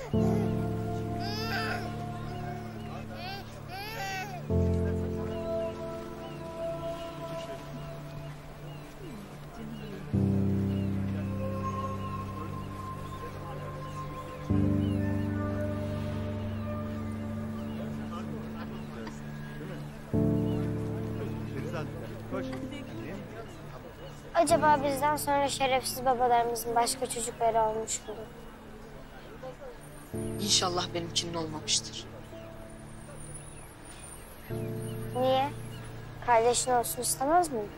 Acaba bizden sonra şerefsiz babalarımızın başka çocukları olmuş mudur? İnşallah benimkinin olmamıştır. Niye? Kardeşin olsun istemez mi?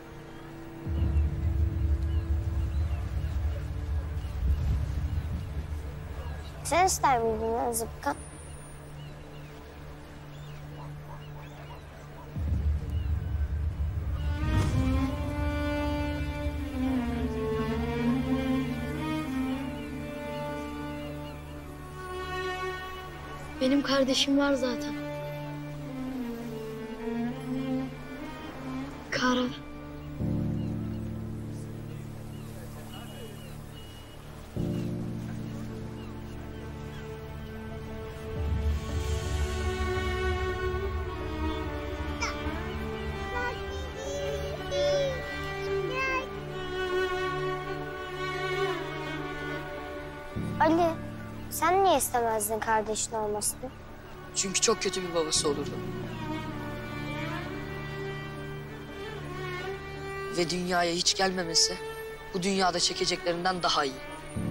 Sen ister miydin lan zıpkın? Benim kardeşim var zaten. Kara. Ali, sen niye istemezdin kardeşin olmasını? Çünkü çok kötü bir babası olurdu. Ve dünyaya hiç gelmemesi bu dünyada çekeceklerinden daha iyi.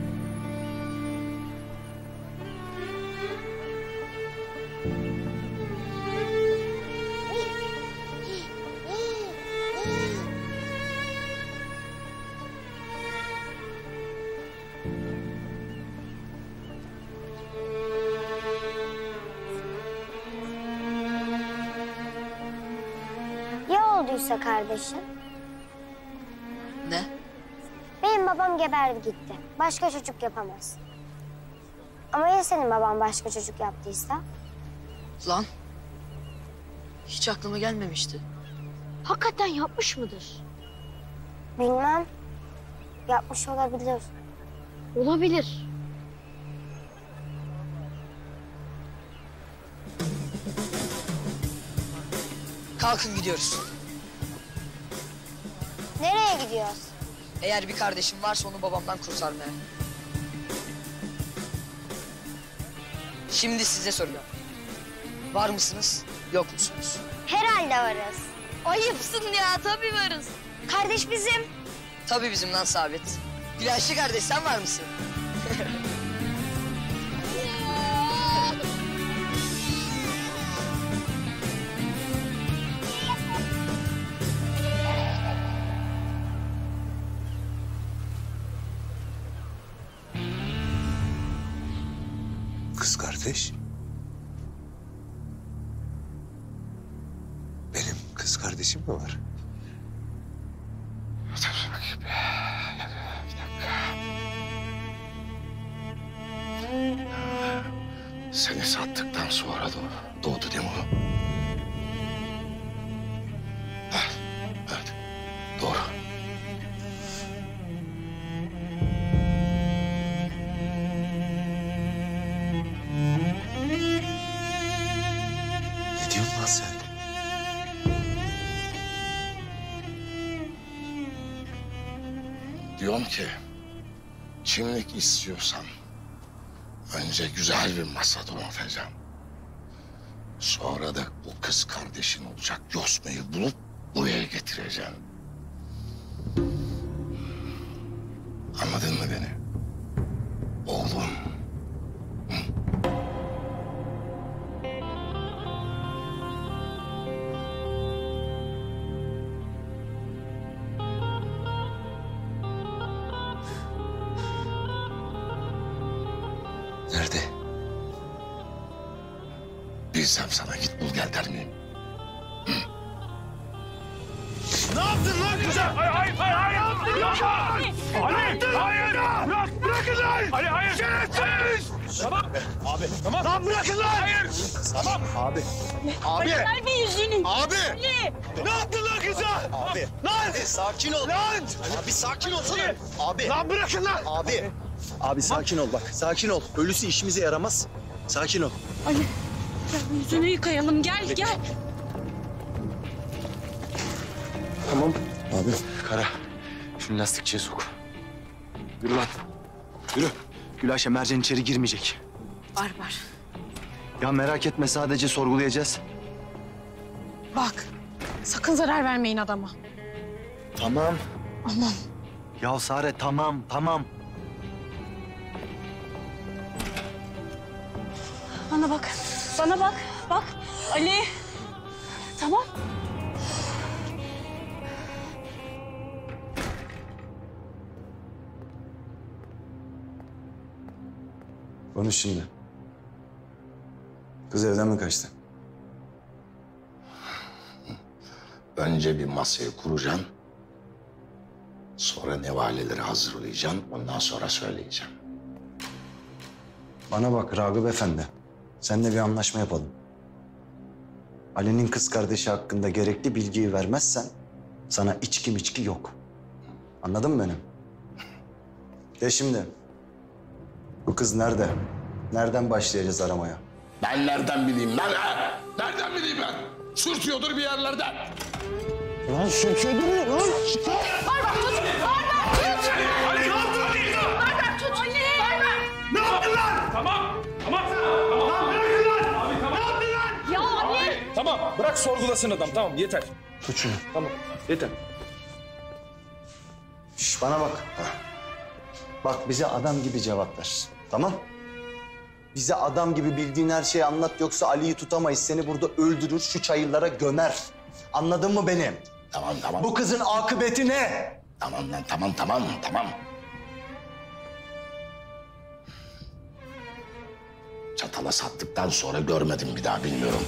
Ya olduysa kardeşin? Ne? Benim babam geberdi gitti. Başka çocuk yapamaz. Ama ya senin baban başka çocuk yaptıysa? Lan. Hiç aklıma gelmemişti. Hakikaten yapmış mıdır? Bilmem. Yapmış olabilir. Olabilir. Kalkın gidiyoruz. Nereye gidiyoruz? Eğer bir kardeşim varsa onu babamdan kurtarmaya. Şimdi size soruyorum. Var mısınız, yok musunuz? Herhalde varız. Ayıpsın ya, tabii varız. Kardeş bizim. Tabii bizim lan Sabit. Gülaşlı kardeş sen var mısın? Kız kardeş. Benim kız kardeşim mi var? Dur bakayım. Bir dakika. Seni sattıktan sonra doğdu değil mi o? Evet. Doğru. Ne diyorsun lan sen? Diyorum ki kimlik istiyorsan önce güzel bir masa donatacağım. Sonra da o kız kardeşin olacak Yosma'yı bulup buraya getireceğim. Anladın mı beni? Oğlum. Nerede? Bilsem sana git bul gel der miyim? Ne yaptın lan kıza? Hayır. Ali, hayır. Bırakın lan. Ali, hayır. Şerefsiz. Tamam. Abi, tamam. Lan bırakın lan. Hayır. Tamam. Abi. Ver bir yüzünü. Abi. Ali. Ne yaptın lan kıza? Abi. Lan. Sakin ol. Lan. Abi sakin olsana. Abi. Lan bırakın lan. Abi. Abi sakin ol bak. Sakin ol. Ölüsü işimize yaramaz. Sakin ol. Ali gel yüzünü yıkayalım gel gel. Tamam. Abi Kara. Şunu lastikçiye sok. Yürü lan. Yürü. Gülayşe Mercan içeri girmeyecek. Var. Ya merak etme sadece sorgulayacağız. Bak sakın zarar vermeyin adama. Tamam. Aman. Ya Sare tamam. Bana bak. Bak. Ali. Tamam. Konuş şimdi. Kız evden mi kaçtı? Önce bir masayı kuracaksın. Sonra nevaleleri hazırlayacaksın. Ondan sonra söyleyeceğim. Bana bak Ragıp Efendi. Seninle bir anlaşma yapalım. Ali'nin kız kardeşi hakkında gerekli bilgiyi vermezsen sana içki yok. Anladın mı beni? De şimdi. Bu kız nerede? Nereden başlayacağız aramaya? Ben nereden bileyim lan ha? Nereden bileyim ben? Sürtüyordur bir yerlerde. Lan sürtüyordur mu lan? Ali ne yaptın Ali? Ne yaptın lan? Tamam. Lan bırakın lan. Abi tamam. Ne yaptın lan? Ya Ali. Tamam bırak sorgulasın adam tamam yeter. Tut şunu. Tamam yeter. Şş, bana bak. Bak bize adam gibi cevap ver. Tamam? Bize adam gibi bildiğin her şeyi anlat yoksa Ali'yi tutamayız. Seni burada öldürür, şu çayırlara gömer. Anladın mı beni? Tamam. Bu kızın akıbeti ne? Tamam lan tamam. Çatala sattıktan sonra görmedim bir daha bilmiyorum.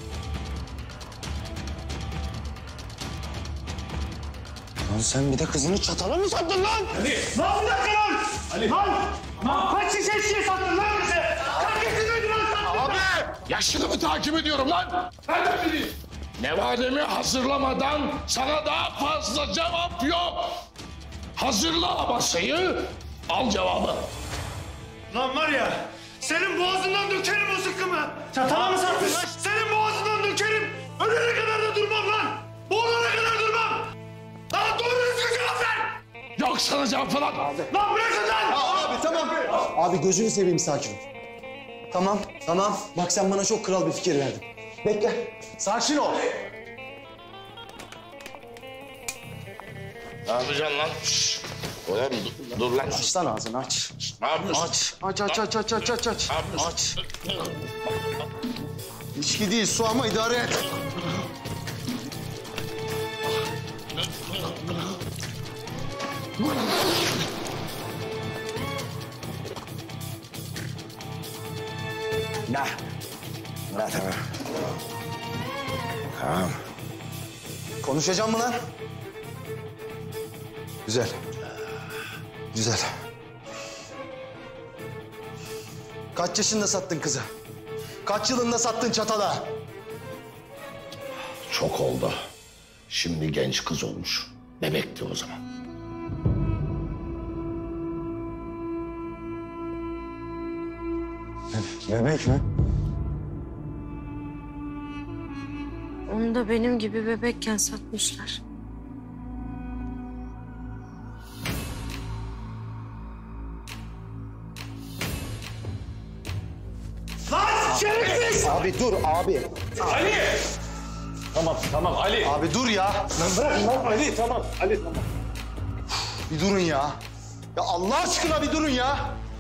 Lan sen bir de kızını çatala mı sattın lan? Ali. Lan bırakın lan. Ali. Lan kaç şişe sattın lan kızı? Kaç şişe öldün lan sattın? Abi! Yaşını takip ediyorum lan. Nereden bileyim? Nevademi hazırlamadan sana daha fazla cevap yok. Hazırla masayı, al cevabı. Lan var ya, senin boğazından dökerim o sıkkımı. Çatala mı sattın lan? Senin boğazından dökerim. Ölene kadar da durmam lan. Boğulana kadar durmam. Lan doğru düzgün cevap ver. Yok sana cevap falan. Lan bırakın lan. Abi tamam. Abi gözünü seveyim sakin ol. Tamam. Bak sen bana çok kral bir fikir verdin. Bekle. Sakin ol. Ne yapacaksın lan? Ulan dur lan. Aç lan ağzını aç. Ne yapıyorsun? Aç. Ne yapıyorsun? Aç. İçki değil su ama idare et. Ne? Tamam. Konuşacağım mı lan? Güzel. Kaç yaşında sattın kızı? Kaç yılında sattın çatala? Çok oldu. Şimdi genç kız olmuş. Bebekti o zaman. Bebek mi? Onu da benim gibi bebekken satmışlar. Lan şerefsiz. Abi dur abi. Ali. Tamam Ali. Abi dur ya. Lan bırak lan Ali tamam. Ali tamam. Bir durun ya. Ya Allah aşkına bir durun ya.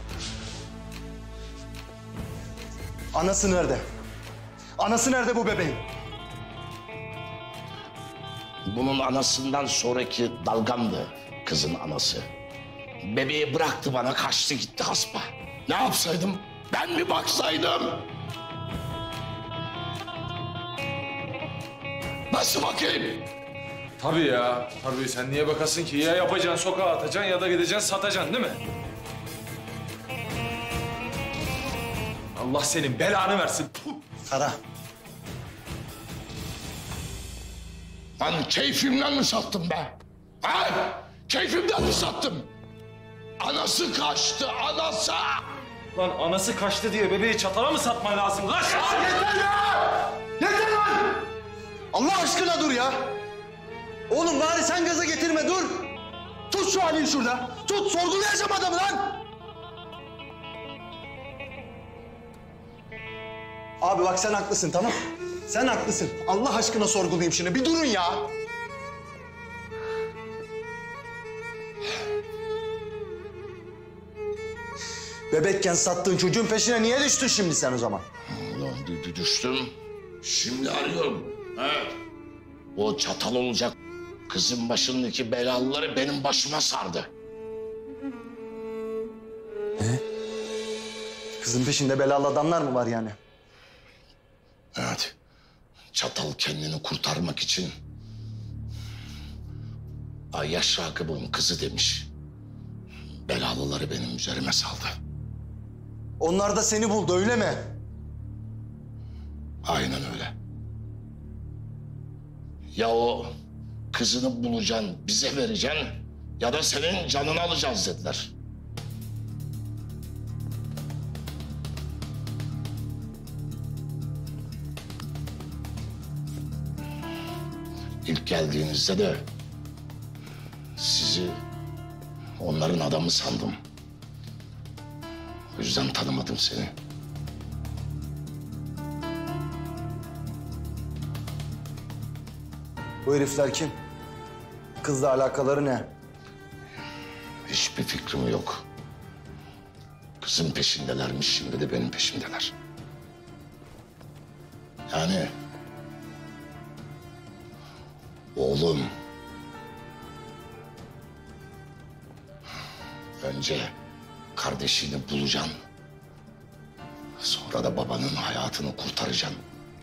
Anası nerede? Anası nerede bu bebeğin? Bunun anasından sonraki dalgamdı kızın anası. Bebeği bıraktı bana, kaçtı gitti haspa. Ne yapsaydım? Ben mi baksaydım? Nasıl bakayım? Tabii ya. Tabii sen niye bakasın ki? Ya yapacaksın, sokağa atacaksın ya da gideceksin satacaksın değil mi? Allah senin belanı versin. Puh! Kara. Lan keyfimden mi sattım be? Ha? Keyfimden mi sattım? Anası kaçtı, anası! Lan anası kaçtı diye bebeği çatala mı satman lazım lan? Yeter ya! Yeter lan! Allah aşkına dur ya. Oğlum bari sen gaza getirme dur. Tut şu halini şurada. Tut sorgulayacağım adamı lan. Abi bak sen haklısın tamam. Sen haklısın. Allah aşkına sorgulayayım şunu. Bir durun ya. Bebekken sattığın çocuğun peşine niye düştün şimdi sen o zaman? Ulan düştüm. Şimdi arıyorum. Evet. O çatal olacak kızın başındaki belalıları benim başıma sardı. Kızın peşinde belalı adamlar mı var yani? Evet. Çatal kendini kurtarmak için Ayyaş Rakıp'ın kızı demiş. Belalıları benim üzerime saldı. Onlar da seni buldu öyle mi? Aynen öyle. Ya o kızını bulacaksın, bize vereceksin ya da senin canını alacağız dediler. İlk geldiğinizde de sizi onların adamı sandım. O yüzden tanımadım seni. Bu herifler kim? Kızla alakaları ne? Hiçbir fikrim yok. Kızın peşindelermiş, şimdi de benim peşimdeler. Yani... Oğlum... Önce kardeşini bulacaksın. Sonra da babanın hayatını kurtaracaksın.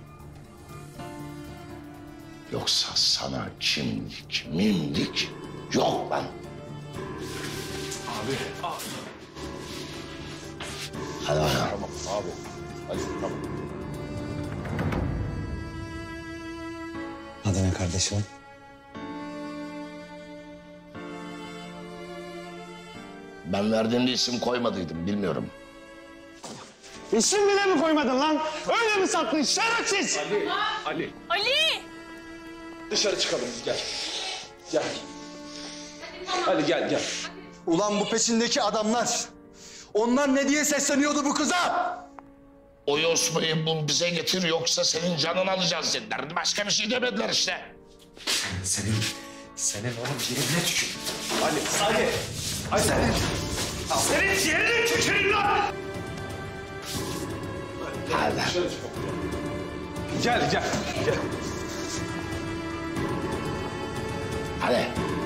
Yoksa sana kimlik, mimlik yok lan. Abi. Hadi hadi. Tamam abi. Hadi tamam. Adı ne kardeşim? Ben verdiğimde isim koymadıydım, bilmiyorum. İsim bile mi koymadın lan? Öyle mi sattın şerefsiz? Ali. Ali! Dışarı çıkalım biz gel. Gel. Hadi gel gel. Ulan bu peşindeki adamlar. Onlar ne diye sesleniyordu bu kıza? O yosmayı bul bize getir yoksa senin canını alacağız dediler. Başka bir şey demediler işte. Senin oğlum yerine tükür. Ali. Senin yerini tüküreyim lan! Hadi. Dışarı çıkalım. Gel. Hadi.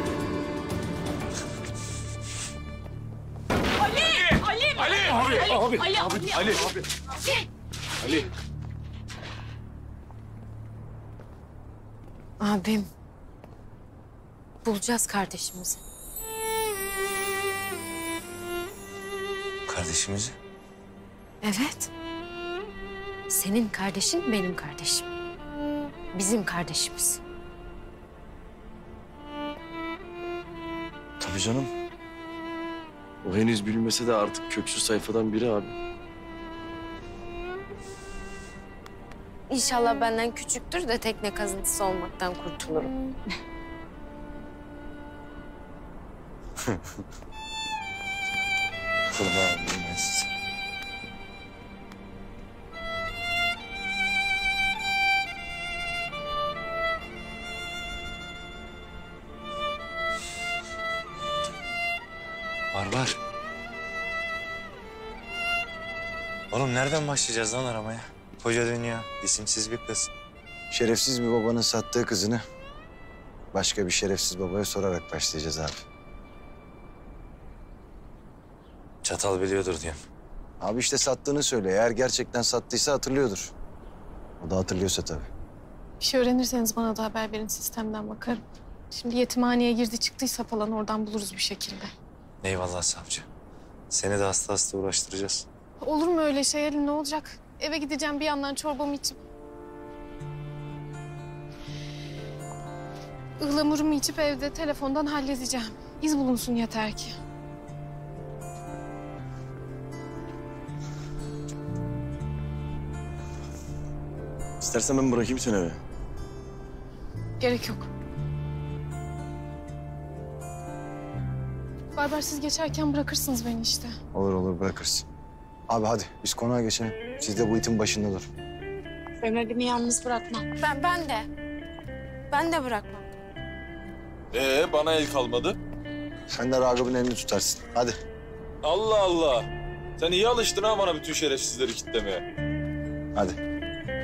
Ali. Abim. Bulacağız kardeşimizi. Kardeşimizi? Evet. Senin kardeşin benim kardeşim. Bizim kardeşimiz. Tabii canım. O henüz bilmese de artık köksüz sayfadan biri abi. İnşallah benden küçüktür de tekne kazıntısı olmaktan kurtulurum. Kurban olayım size. Barbar. Oğlum nereden başlayacağız lan aramaya? Koca dünya, isimsiz bir kız. Şerefsiz bir babanın sattığı kızını başka bir şerefsiz babaya sorarak başlayacağız abi. Çatal biliyordur diyorum. Abi işte sattığını söyle. Eğer gerçekten sattıysa hatırlıyordur. O da hatırlıyorsa tabii. Bir şey öğrenirseniz bana da haber verin, sistemden bakarım. Şimdi yetimhaneye girdi çıktıysa falan oradan buluruz bir şekilde. Eyvallah savcı. Seni de hasta hasta uğraştıracağız. Olur mu öyle şey Ali, ne olacak? Eve gideceğim bir yandan çorbamı içip... ıhlamurumu içip evde telefondan halledeceğim. İz bulunsun yeter ki. İstersen ben bırakayım seni eve. Gerek yok. Barbar siz geçerken bırakırsınız beni işte. Olur bırakırsın. Abi hadi biz konağa geçelim. Siz de bu itin başında dur. Ömer'imi yalnız bırakmam. Ben de bırakmam. Bana el kalmadı. Sen de Ragıp'ın elini tutarsın. Hadi. Allah Allah. Sen iyi alıştın ha bana bütün şerefsizleri kitlemeye. Hadi.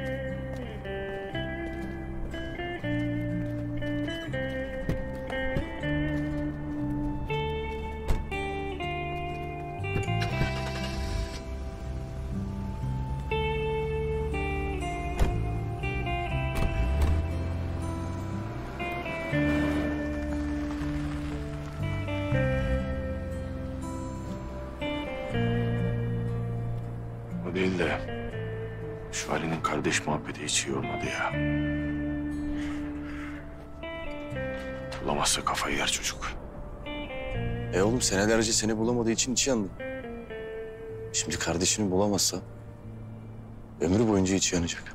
O değil de şu Ali'nin kardeş muhabbeti hiç iyi olmadı ya. Bulamazsa kafayı yer çocuk. Oğlum senelerce seni bulamadığı için içi yandı. Şimdi kardeşini bulamazsa ömrü boyunca içi yanacak.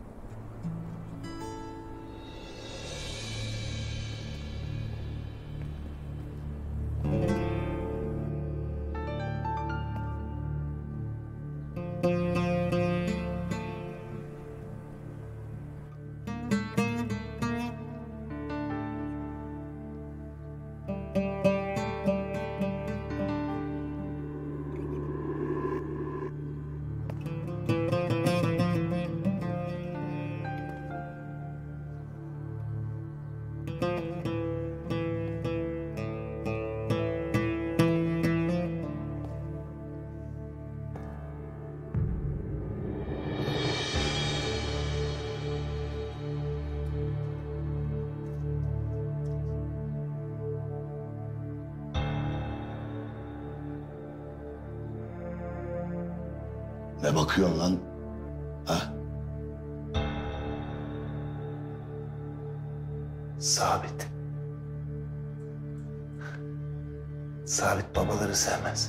Ne bakıyorsun lan? Ha? Sabit. Sabit babaları sevmez.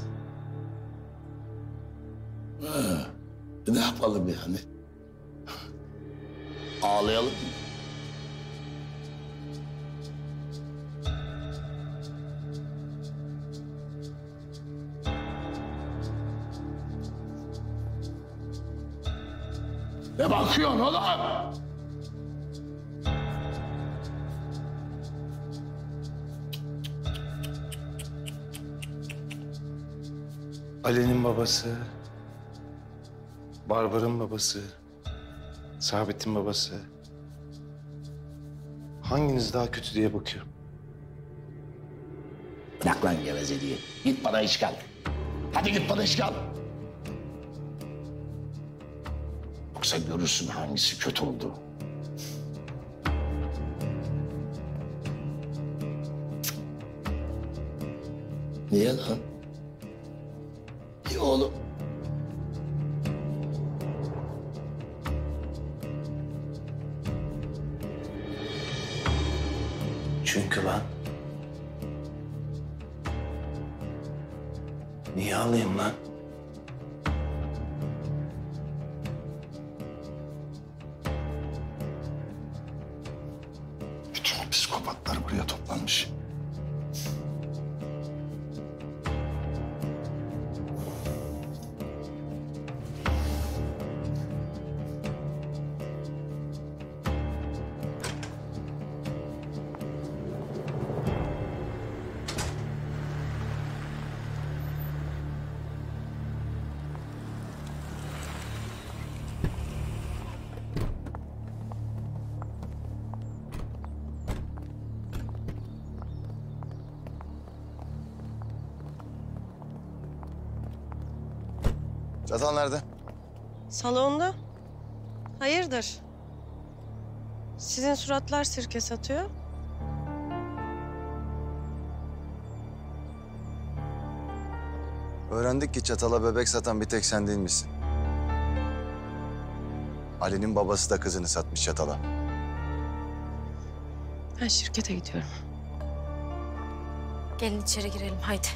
Ha. Ne yapalım yani? Ağlayalım mı? Ne bakıyorsun oğlum? Ali'nin babası, Barbar'ın babası, Sabit'in babası. Hanginiz daha kötü diye bakıyorum. Bırak lan gevezeliği. Git bana iş gel. Hadi git bana iş gel. Yoksa görürsün hangisi kötü oldu. Niye lan? Niye oğlum? Çünkü lan. Niye alayım lan? Bütün o psikopatlar buraya toplanmış. Çatal nerede? Salonda. Hayırdır? Sizin suratlar sirke satıyor. Öğrendik ki çatala bebek satan bir tek sen değil misin? Ali'nin babası da kızını satmış çatala. Ben şirkete gidiyorum. Gelin içeri girelim haydi.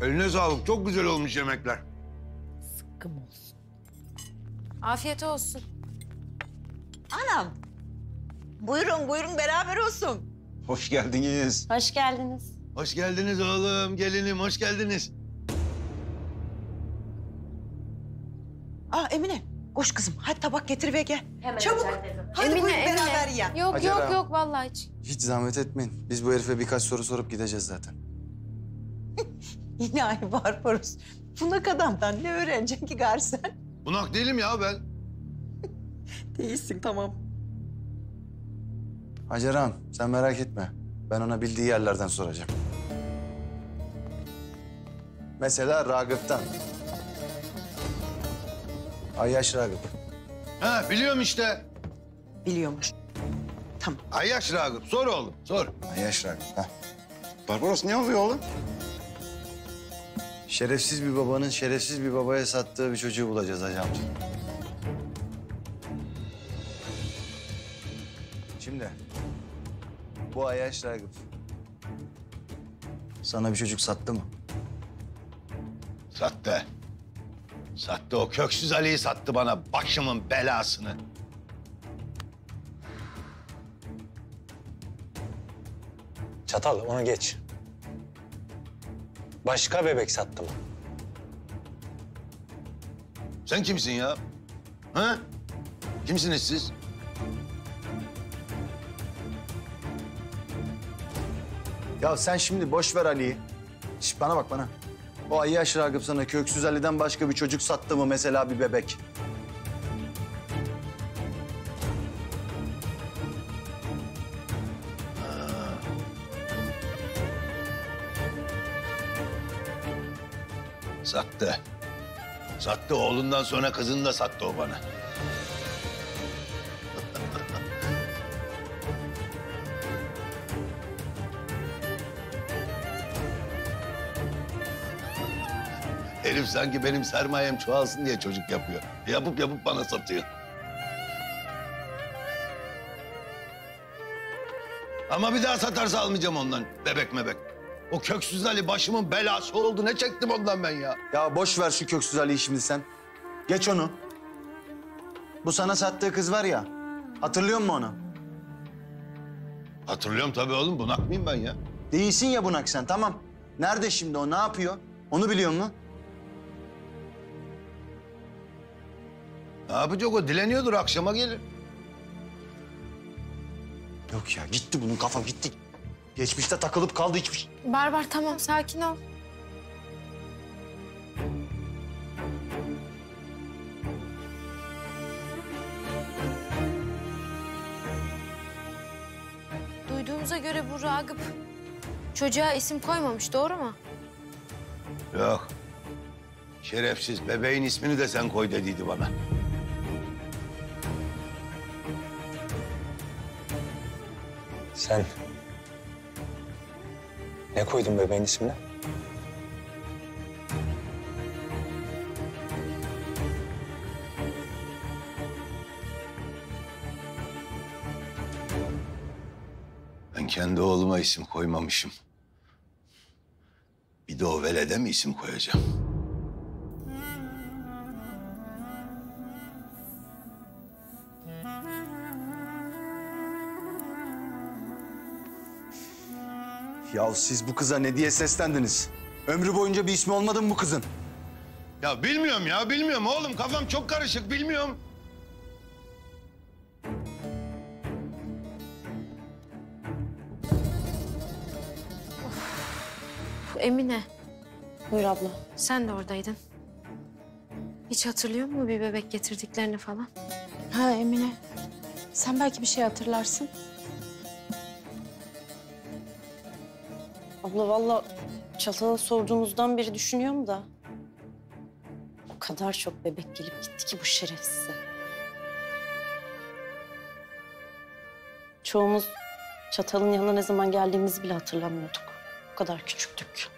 Eline sağlık. Çok güzel olmuş yemekler. Sıkkım olsun. Afiyet olsun. Anam. Buyurun buyurun beraber olsun. Hoş geldiniz. Hoş geldiniz. Hoş geldiniz oğlum, gelinim. Hoş geldiniz. Emine koş kızım. Hadi tabak getir ve gel. Hemen çabuk. Hadi Emine, buyurun Emine. beraber ya. Yok Hacer yok ağa. yok vallahi hiç. Hiç zahmet etmeyin. Biz bu herife birkaç soru sorup gideceğiz zaten. İlahi Barbaros. Bunak adamdan ne öğreneceksin ki gari sen? Bunak değilim ya ben. Değilsin tamam. Hacer ağam, sen merak etme. Ben ona bildiği yerlerden soracağım. Mesela Ragıp'tan. Ayyaş Ragıp. Ha biliyorum işte. Biliyormuş. Tamam. Ayyaş Ragıp. Sor oğlum, sor. Ayyaş Ragıp. Heh. Barbaros ne oluyor oğlum? Şerefsiz bir babanın şerefsiz bir babaya sattığı bir çocuğu bulacağız hacı amca. Şimdi bu Ayyaş Ragıp sana bir çocuk sattı mı? Sattı. Sattı. O köksüz Ali'yi sattı bana. Başımın belasını. Çatal onu geç. Başka bebek sattı mı? Sen kimsin ya? Ha? Kimsiniz siz? Ya sen şimdi boş ver Ali'yi. Şş, bana bak bana. O Ayyaş Ragıp sana köksüz Ali'den başka bir çocuk sattı mı mesela bir bebek? Sattı. Sattı. Oğlundan sonra kızını da sattı o bana. Herif sanki benim sermayem çoğalsın diye çocuk yapıyor. Yapıp yapıp bana satıyor. Ama bir daha satarsa almayacağım ondan bebek mebek. O köksüz Ali başımın belası oldu. Ne çektim ondan ben ya? Ya boş ver şu köksüz Ali'yi şimdi sen. Geç onu. Bu sana sattığı kız var ya. Hatırlıyor musun onu? Hatırlıyorum tabii oğlum. Bunak mıyım ben ya? Değilsin ya bunak sen, tamam. Nerede şimdi o, ne yapıyor? Onu biliyor musun? Ne yapacak o? Dileniyordur. Akşama gelir. Yok ya, gitti bunun kafa gitti. Geçmişte takılıp kaldı hiçbir şey. Barbar tamam sakin ol. Duyduğumuza göre bu Ragıp çocuğa isim koymamış, doğru mu? Yok. Şerefsiz. Bebeğin ismini de sen koy dediydi bana. Sen ne koydun bebeğin ismine? Ben kendi oğluma isim koymamışım. Bir de o velede mi isim koyacağım? Ya siz bu kıza ne diye seslendiniz? Ömrü boyunca bir ismi olmadı mı bu kızın? Ya bilmiyorum ya, bilmiyorum oğlum. Kafam çok karışık, bilmiyorum. Emine, Buyur abla. sen de oradaydın. Hiç hatırlıyor musun bir bebek getirdiklerini falan? Ha Emine. Sen belki bir şey hatırlarsın. Abla vallahi Çatal'a sorduğumuzdan beri düşünüyorum da. O kadar çok bebek gelip gitti ki bu şerefsize. Çoğumuz Çatal'ın yanına ne zaman geldiğimizi bile hatırlamıyorduk. O kadar küçüktük.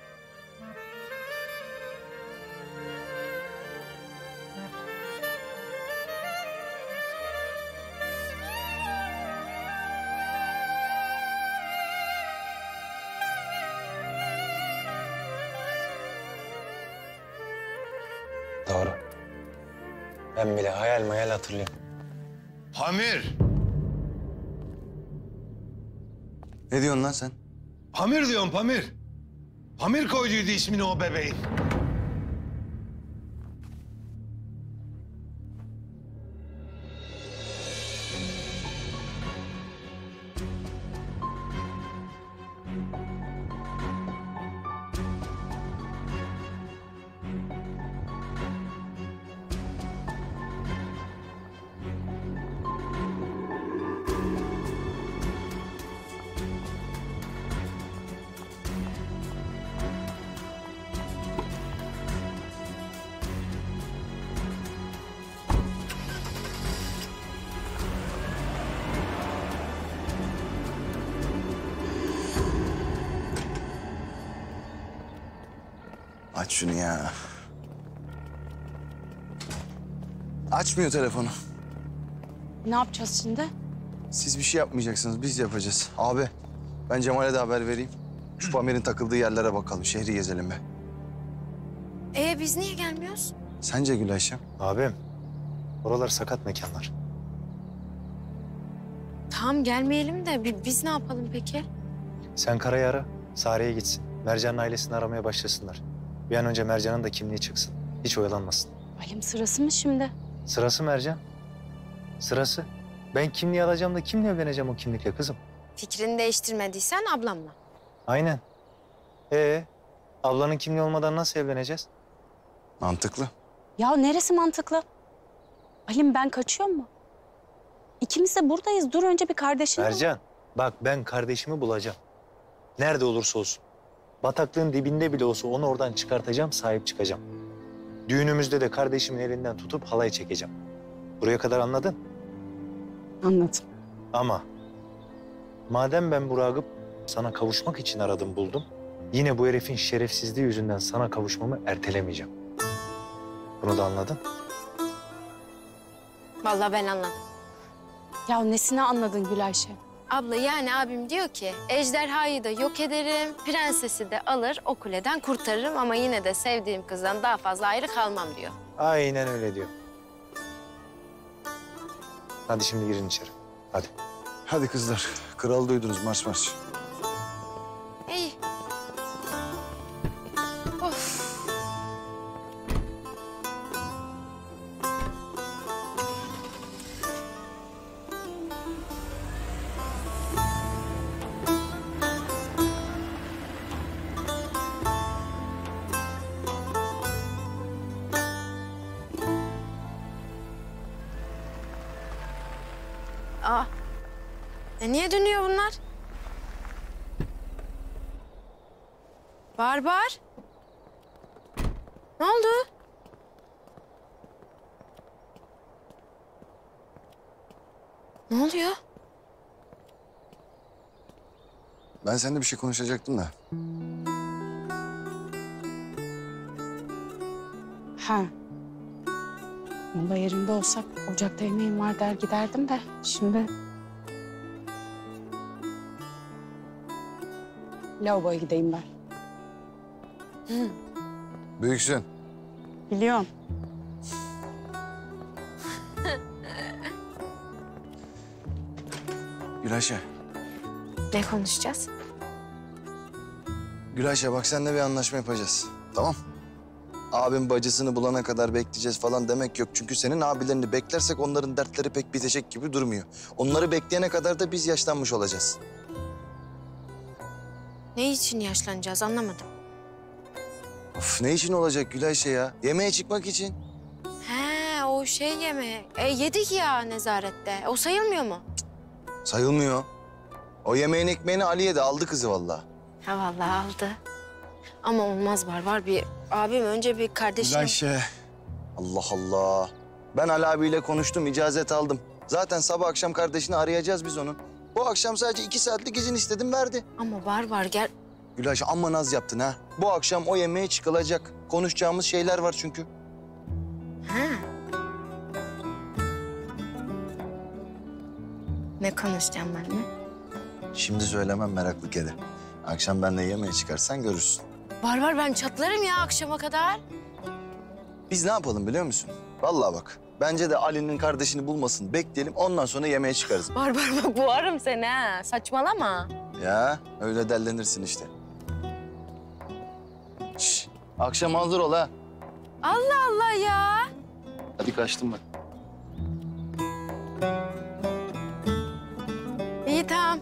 Ben bile hayal mayal hatırlıyorum. Pamir! Ne diyorsun lan sen? Pamir diyorum Pamir. Pamir koyduydu ismini o bebeğin. Aç şunu ya. Açmıyor telefonu. Ne yapacağız şimdi? Siz bir şey yapmayacaksınız, biz yapacağız. Abi, ben Cemal'e de haber vereyim. Şu Pamir'in takıldığı yerlere bakalım, şehri gezelim be. Biz niye gelmiyoruz? Sence Gülayşem? Abim, oralar sakat mekanlar. Tamam gelmeyelim de biz ne yapalım peki? Sen Kara'yı ara, Sare'ye gitsin. Mercan'ın ailesini aramaya başlasınlar. Bir an önce Mercan'ın da kimliği çıksın. Hiç oyalanmasın. Halim sırası mı şimdi? Sırası Mercan. Sırası. Ben kimliği alacağım da kimle evleneceğim o kimlikle kızım? Fikrini değiştirmediysen ablamla. Aynen. Ablanın kimliği olmadan nasıl evleneceğiz? Mantıklı. Ya neresi mantıklı? Halim ben kaçıyor mu? İkimiz de buradayız. Dur önce bir kardeşini bul. Mercan, bak ben kardeşimi bulacağım. Nerede olursa olsun. Bataklığın dibinde bile olsa onu oradan çıkartacağım, sahip çıkacağım. Düğünümüzde de kardeşimin elinden tutup halay çekeceğim. Buraya kadar anladın? Anladım. Ama madem ben Burak'ı sana kavuşmak için aradım buldum, yine bu herifin şerefsizliği yüzünden sana kavuşmamı ertelemeyeceğim. Bunu da anladın? Vallahi ben anladım. Ya nesini anladın Gülayşe? Abla yani abim diyor ki ejderhayı da yok ederim, prensesi de alır o kuleden kurtarırım ama yine de sevdiğim kızdan daha fazla ayrı kalmam diyor. Aynen öyle diyor. Hadi şimdi girin içeri. Hadi. Hadi kızlar, kralı duydunuz, marş marş. İyi. Of. Aa. Niye dönüyor bunlar? Barbar. Ne oldu? Ne oluyor? Ben seninle bir şey konuşacaktım da. Ha. Mola yerinde olsak ocakta yemeğim var der giderdim de şimdi... Lavaboya gideyim ben. Büyüksün. Biliyorum. Gülayşe. Ne konuşacağız? Gülayşe bak seninle bir anlaşma yapacağız. Tamam. Abim bacısını bulana kadar bekleyeceğiz falan demek yok. Çünkü senin abilerini beklersek onların dertleri pek bitecek gibi durmuyor. Onları bekleyene kadar da biz yaşlanmış olacağız. Ne için yaşlanacağız anlamadım. Of ne için olacak Gülayşe ya? Yemeğe çıkmak için. He o şey yemeği. Yedik ya nezarette. O sayılmıyor mu? Sayılmıyor. O yemeğin ekmeğini Ali yedi, aldı kızı vallahi. Ha vallahi aldı. Ama olmaz var bir abim önce bir kardeşim. Gülayşe. Allah Allah. Ben Ali abiyle konuştum, icazet aldım. Zaten sabah akşam kardeşini arayacağız biz onun. Bu akşam sadece 2 saatlik izin istedim, verdi. Ama var gel. Gülayşe amma naz yaptın ha. Bu akşam o yemeğe çıkılacak. Konuşacağımız şeyler var çünkü. Ha. Ne konuşacağım benimle? Şimdi söylemem, meraklı kedi. Akşam benimle yemeğe çıkarsan görürsün. Var ben çatlarım ya akşama kadar. Biz ne yapalım biliyor musun? Vallahi bak. Bence de Ali'nin kardeşini bulmasını bekleyelim. Ondan sonra yemeğe çıkarız. Barbar bak boğarım seni ha. Saçmalama. Ya öyle dellenirsin işte. Şş, akşam hazır ol ha. Allah Allah ya. Hadi kaçtım ben. İyi tamam.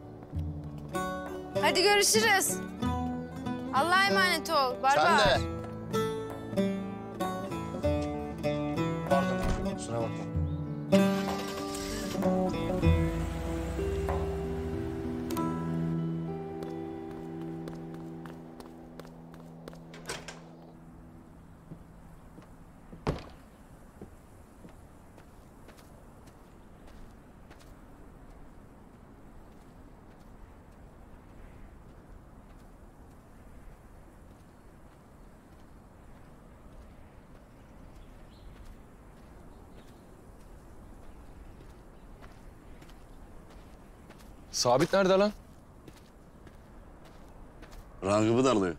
Hadi görüşürüz. Allah'a emanet ol. Barbar. Sen de. Pardon, kusura bakma. Sabit nerede lan? Ragıp'ı darlıyor.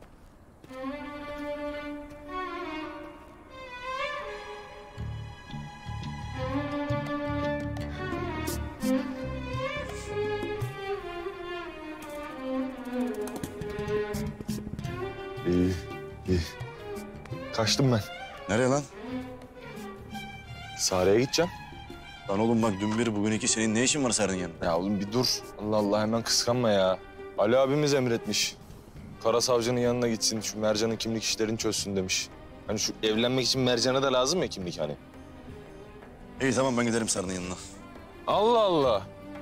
İyi, iyi. Kaçtım ben. Nereye lan? Sare'ye gideceğim. Lan oğlum bak dün biri bugün iki senin ne işin var Sarı'nın yanında? Ya oğlum bir dur. Allah Allah hemen kıskanma ya. Ali abimiz emretmiş. Kara savcının yanına gitsin, şu Mercan'ın kimlik işlerini çözsün demiş. Hani şu evlenmek için Mercan'a da lazım ya kimlik hani. İyi tamam ben giderim Sarı'nın yanına. Allah Allah.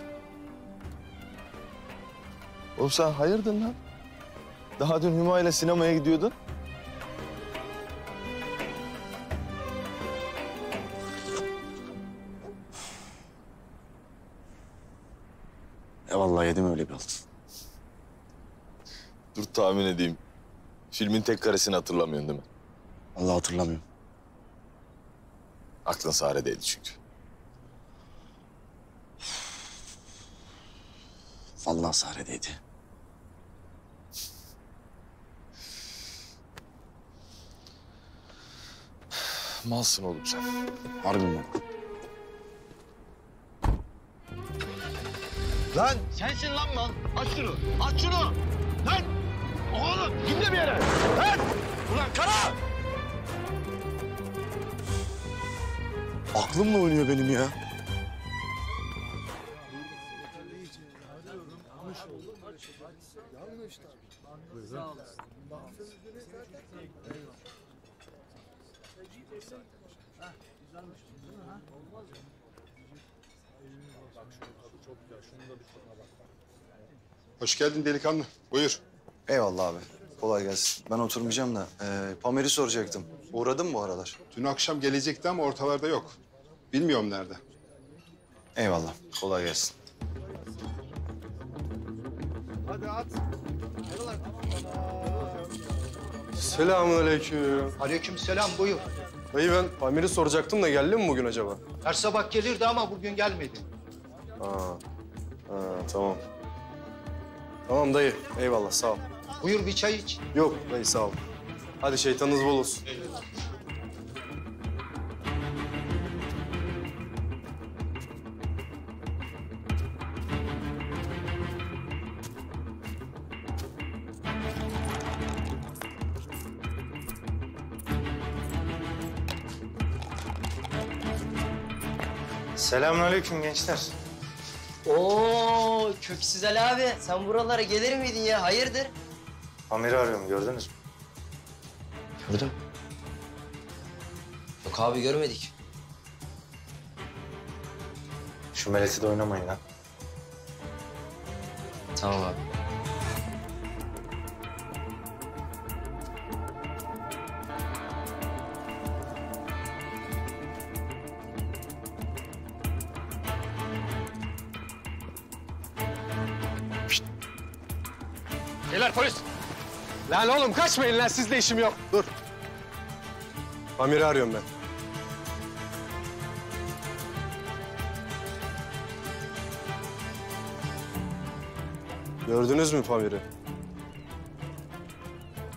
Oğlum sen hayırdır lan? Daha dün Hüma ile sinemaya gidiyordun. Vallahi yedim öyle bir alt. Dur tahmin edeyim. Filmin tek karesini hatırlamıyorsun değil mi? Vallahi hatırlamıyorum. Aklın Sare'deydi çünkü. Vallahi Sare'deydi. Malsın oğlum sen. Harbi mi? Lan sensin lan mal. Aç şunu. Aç şunu. Lan. Oğlum gitme bir yere. Lan. Ulan Kara. Aklımla oynuyor benim ya. Hoş geldin delikanlı. Buyur. Eyvallah abi. Kolay gelsin. Ben oturmayacağım da Pamir'i soracaktım. Uğradın mı bu aralar? Dün akşam gelecekti ama ortalarda yok. Bilmiyorum nerede. Eyvallah. Kolay gelsin. Hadi at. Selamünaleyküm. Aleykümselam, buyur. Dayı ben Pamir'i soracaktım da geldi mi bugün acaba? Her sabah gelirdi ama bugün gelmedi. Ha, tamam. Tamam dayı. Eyvallah sağ ol. Buyur bir çay iç. Yok dayı sağ ol. Hadi şeytanınız bol olsun. Selamünaleyküm gençler. Oo, Köksüz Ali abi. Sen buralara gelir miydin ya? Hayırdır? Pamir'i arıyorum, gördünüz mü? Gördüm. Yok abi, görmedik. Şu meleti de oynamayın lan. Tamam abi. Beyler polis. Lan oğlum kaçmayın lan, sizle işim yok. Dur. Pamir'i arıyorum ben. Gördünüz mü Pamir'i?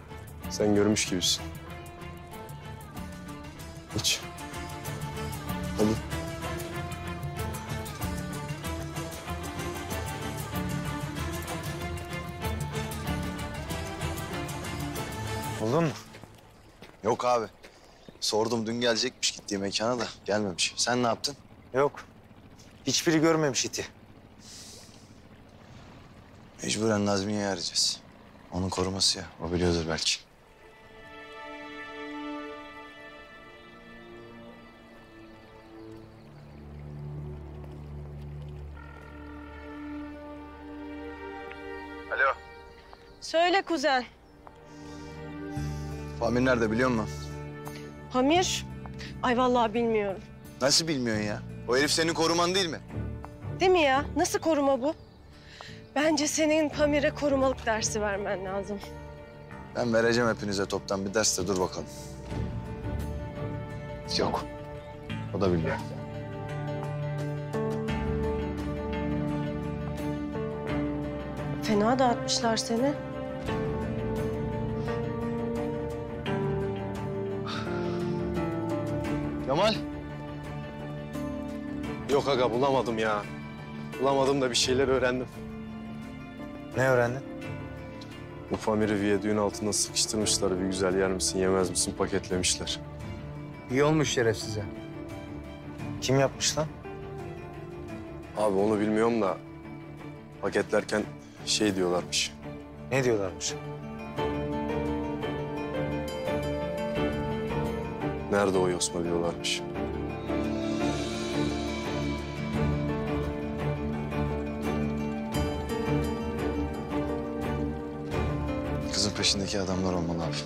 Sen görmüş gibisin. Hiç. Buldun mu? Yok abi. Sordum dün gelecekmiş gittiği mekana da gelmemiş. Sen ne yaptın? Yok. Hiçbiri görmemiş iti. Mecburen Nazmiye'yi arayacağız. Onun koruması ya. O biliyordur belki. Alo. Söyle kuzen. Pamir nerede biliyor musun? Pamir? Ay vallahi bilmiyorum. Nasıl bilmiyorsun ya? O herif senin koruman değil mi? Değil mi ya? Nasıl koruma bu? Bence senin Pamir'e korumalık dersi vermen lazım. Ben vereceğim hepinize toptan bir ders de dur bakalım. Yok. O da bilmiyor. Fena dağıtmışlar seni. Kemal. Yok aga bulamadım ya. Bulamadım da bir şeyler öğrendim. Ne öğrendin? Bu Pamir'i viyadüğün altına sıkıştırmışlar. Bir güzel yer misin yemez misin paketlemişler. İyi olmuş şerefsize. Kim yapmış lan? Abi onu bilmiyorum da paketlerken şey diyorlarmış. Ne diyorlarmış? Nerede o Yosma diyorlarmış. Kızın peşindeki adamlar olmalı abi.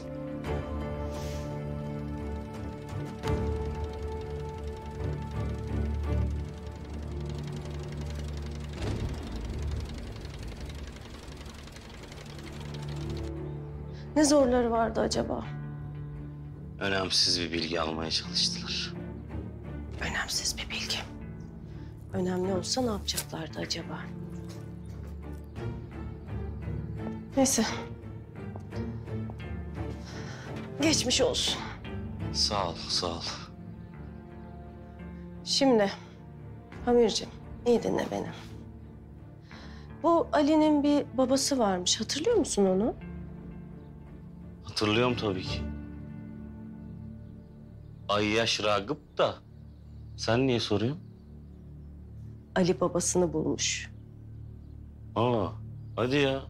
Ne zorları vardı acaba? Önemsiz bir bilgi almaya çalıştılar. Önemsiz bir bilgi. Önemli olsa ne yapacaklardı acaba? Neyse. Geçmiş olsun. Sağ ol, sağ ol. Şimdi Pamir'ciğim iyi dinle beni. Bu Ali'nin bir babası varmış. Hatırlıyor musun onu? Hatırlıyorum tabii ki. Ayyaş Ragıp da. Sen niye soruyorsun? Ali babasını bulmuş. Aa, hadi ya.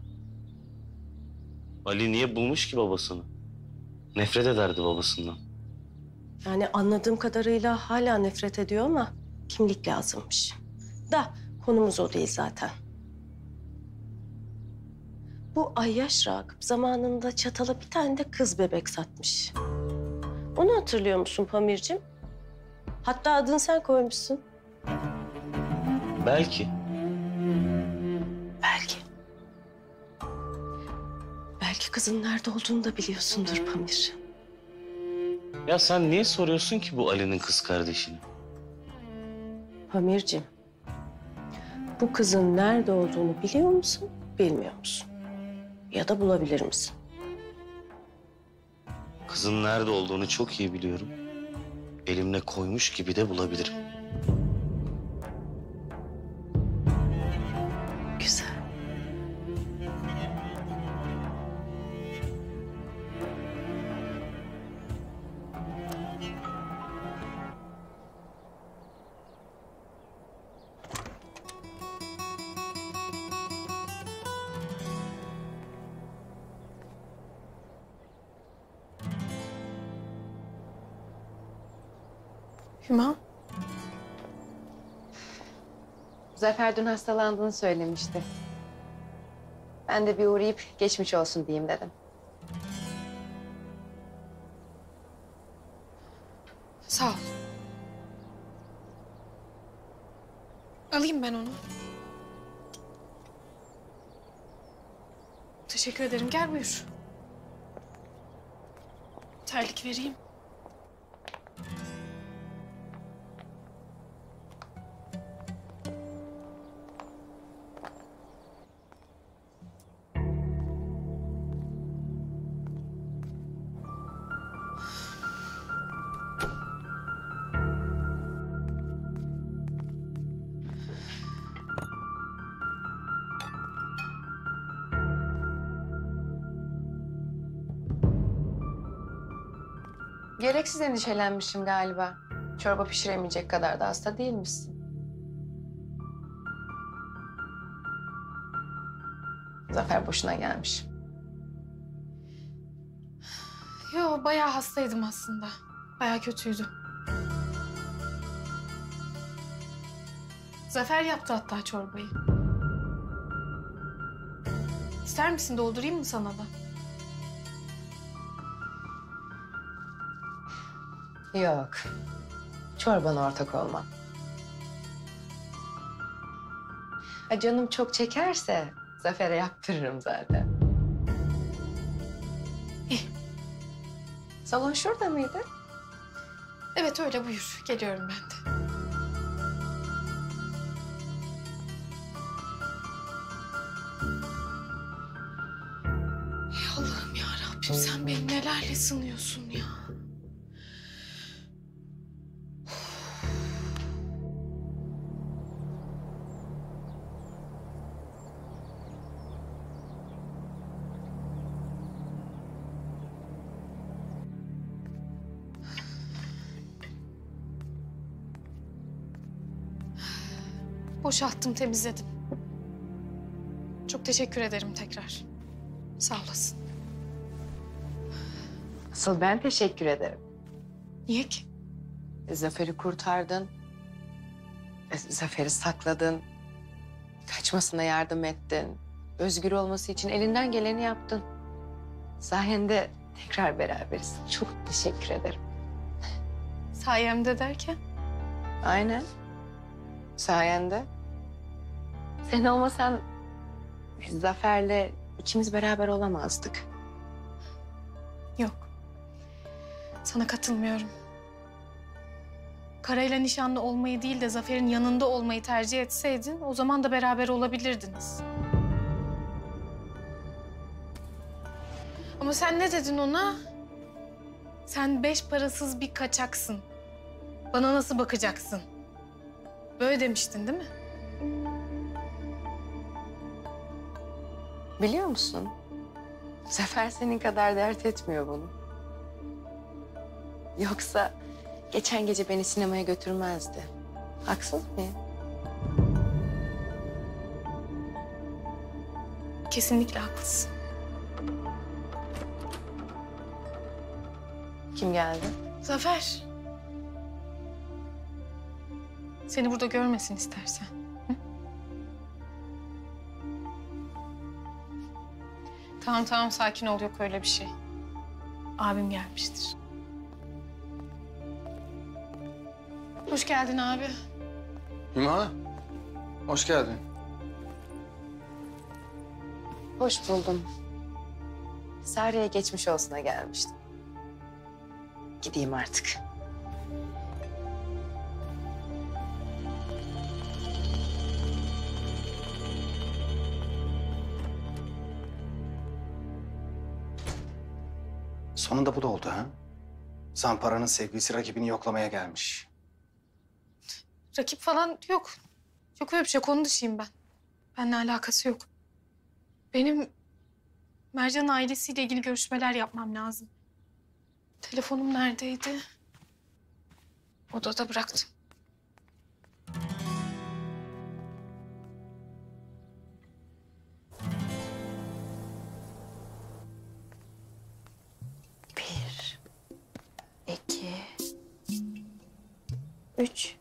Ali niye bulmuş ki babasını? Nefret ederdi babasından. Yani anladığım kadarıyla hala nefret ediyor ama kimlik lazımmış. Da konumuz o değil zaten. Bu Ayyaş Ragıp zamanında Çatal'a bir tane de kız bebek satmış. Onu hatırlıyor musun Pamir'cim? Hatta adını sen koymuşsun. Belki. Belki. Belki kızın nerede olduğunu da biliyorsundur Pamir. Ya sen niye soruyorsun ki bu Ali'nin kız kardeşini? Pamir'cim, bu kızın nerede olduğunu biliyor musun, bilmiyor musun? Ya da bulabilir misin? Kızın nerede olduğunu çok iyi biliyorum. Elimle koymuş gibi de bulabilirim. Güzel. Hüma. Zafer dün hastalandığını söylemişti. Ben de bir uğrayıp geçmiş olsun diyeyim dedim. Sağ ol. Alayım ben onu. Teşekkür ederim. Gel buyur. Terlik vereyim. Gereksiz endişelenmişim galiba. Çorba pişiremeyecek kadar da hasta değilmişsin. Zafer boşuna gelmiş. Yo, bayağı hastaydım aslında. Bayağı kötüydü. Zafer yaptı hatta çorbayı. İster misin, doldurayım mı sana da? Yok. Çorbana ortak olmam. Ha, canım çok çekerse Zafer'e yaptırırım zaten. Salon şurada mıydı? Evet öyle, buyur. Geliyorum ben de. Ey Allah'ım ya Rabbim, sen beni nelerle sınıyorsun ya. Boşalttım, temizledim. Çok teşekkür ederim tekrar. Sağ olasın. Asıl ben teşekkür ederim. Niye ki? Zafer'i kurtardın. Zafer'i sakladın. Kaçmasına yardım ettin. Özgür olması için elinden geleni yaptın. Sayende tekrar beraberiz. Çok teşekkür ederim. Sayemde derken? Aynen. Sayende. Sen olmasan Zafer'le ikimiz beraber olamazdık. Yok. Sana katılmıyorum. Kara'yla nişanlı olmayı değil de Zafer'in yanında olmayı tercih etseydin, o zaman da beraber olabilirdiniz. Ama sen ne dedin ona? Sen 5 parasız bir kaçaksın. Bana nasıl bakacaksın? Böyle demiştin değil mi? Biliyor musun? Zafer senin kadar dert etmiyor bunu. Yoksa geçen gece beni sinemaya götürmezdi. Haksız mıyım? Kesinlikle haklısın. Kim geldi? Zafer. Seni burada görmesin istersen. Hı? Tamam sakin ol, yok öyle bir şey. Abim gelmiştir. Hoş geldin abi. Hüma, hoş geldin. Hoş buldum. Sare'ye geçmiş olsuna gelmiştim. Gideyim artık. Sonunda bu da oldu ha? Zampara'nın sevgilisi rakibini yoklamaya gelmiş. Rakip falan yok. Yok öyle bir şey, konu dışıyım ben. Benimle alakası yok. Benim Mercan'ın ailesiyle ilgili görüşmeler yapmam lazım. Telefonum neredeydi? Odada bıraktım. Bir, iki, üç.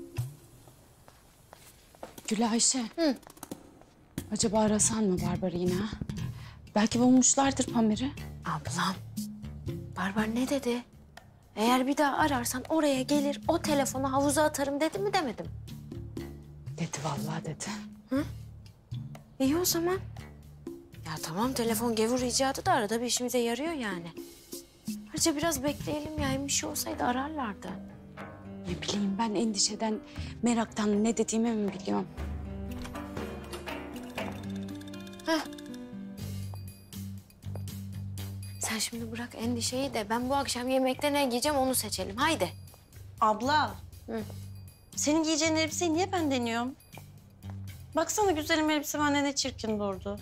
Gülayşe. Acaba arasan mı Barbar'ı yine ha? Belki bulmuşlardır Pamir'i. Ablam, Barbar ne dedi? Eğer bir daha ararsan oraya gelir, o telefonu havuza atarım dedi mi demedim? Dedi vallahi dedi. Hı? İyi o zaman. Ya tamam, telefon gevur icadı da arada bir işimize yarıyor yani. Ayrıca biraz bekleyelim ya, bir şey olsaydı ararlardı. Ne bileyim ben, endişeden, meraktan ne dediğimi mi biliyorum? Heh. Sen şimdi bırak endişeyi de ben bu akşam yemekte ne giyeceğim onu seçelim. Haydi. Abla. Senin giyeceğin elbiseyi niye ben deniyorum? Baksana güzelim elbise bende ne çirkin durdu.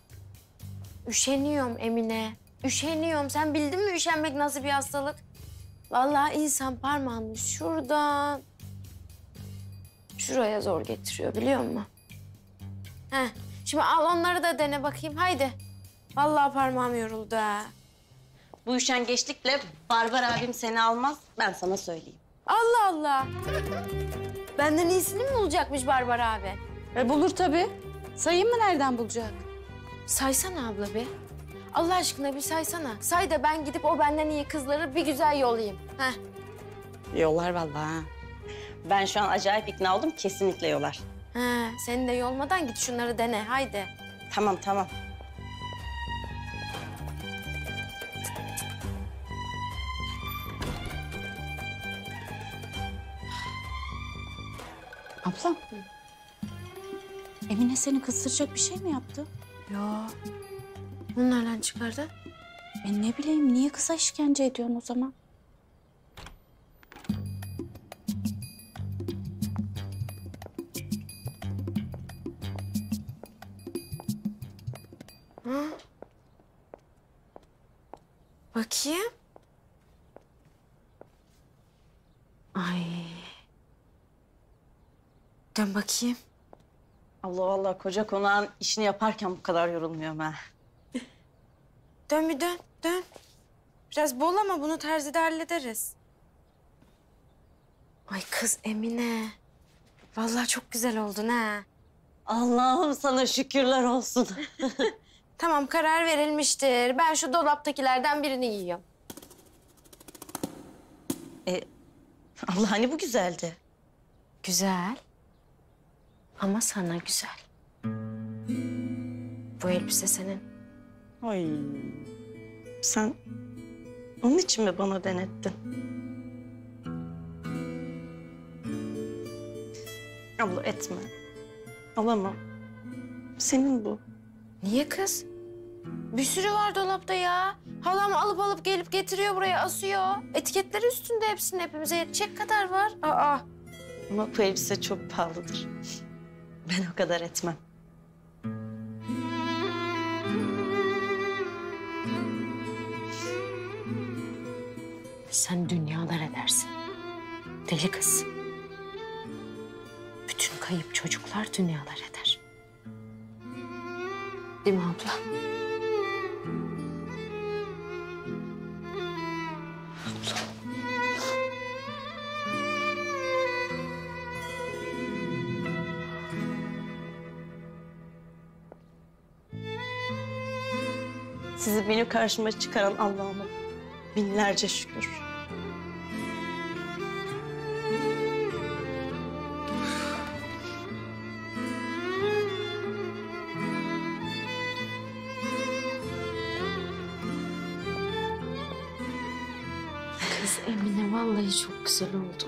Üşeniyorum Emine. Üşeniyorum. Sen bildin mi üşenmek nasıl bir hastalık? Vallahi insan parmağını şuradan şuraya zor getiriyor biliyor musun? Heh. Şimdi al onları da dene bakayım haydi. Vallahi parmağım yoruldu ha. Bu üşengeçlikle Barbar abim seni almaz, ben sana söyleyeyim. Allah Allah. Benden iyisini mi bulacakmış Barbar abi? Bulur tabii. Sayayım mı nereden bulacak? Saysana abla bir. Allah aşkına bir saysana. Say da ben gidip o benden iyi kızları bir güzel yollayayım. Heh. Yollar vallahi ha. Ben şu an acayip ikna oldum, kesinlikle yollar. Ha, seni de yolmadan git şunları dene haydi. Tamam, tamam. Ablam. Emine seni kızdıracak bir şey mi yaptı? Ya. Bunu nereden çıkardı? Ben ne bileyim, niye kıza işkence ediyorsun o zaman? Hı? Bakayım. Ay. Dön bakayım. Allah Allah, koca konağın işini yaparken bu kadar yorulmuyorum ha. Dön bir dön, dön. Biraz bol ama bunu terzide hallederiz. Ay kız Emine. Vallahi çok güzel oldun ha. Allah'ım sana şükürler olsun. Tamam karar verilmiştir. Ben şu dolaptakilerden birini yiyorum. Allah hani bu güzeldi. Güzel. Ama sana güzel. Bu elbise senin. Ay. Sen onun için mi bana denettin? Abla etme. Alamam. Senin bu. Niye kız? Bir sürü var dolapta ya. Halam alıp gelip getiriyor buraya asıyor. Etiketleri üstünde hepsinin hepimize yetecek kadar var. Aa. Ama bu elbise çok pahalıdır. Ben o kadar etmem. Sen dünyalar edersin. Deli kız. Bütün kayıp çocuklar dünyalar eder. Değil mi abla? Sizi benim karşıma çıkaran Allah'ıma binlerce şükür. Kız Emine vallahi çok güzel oldu.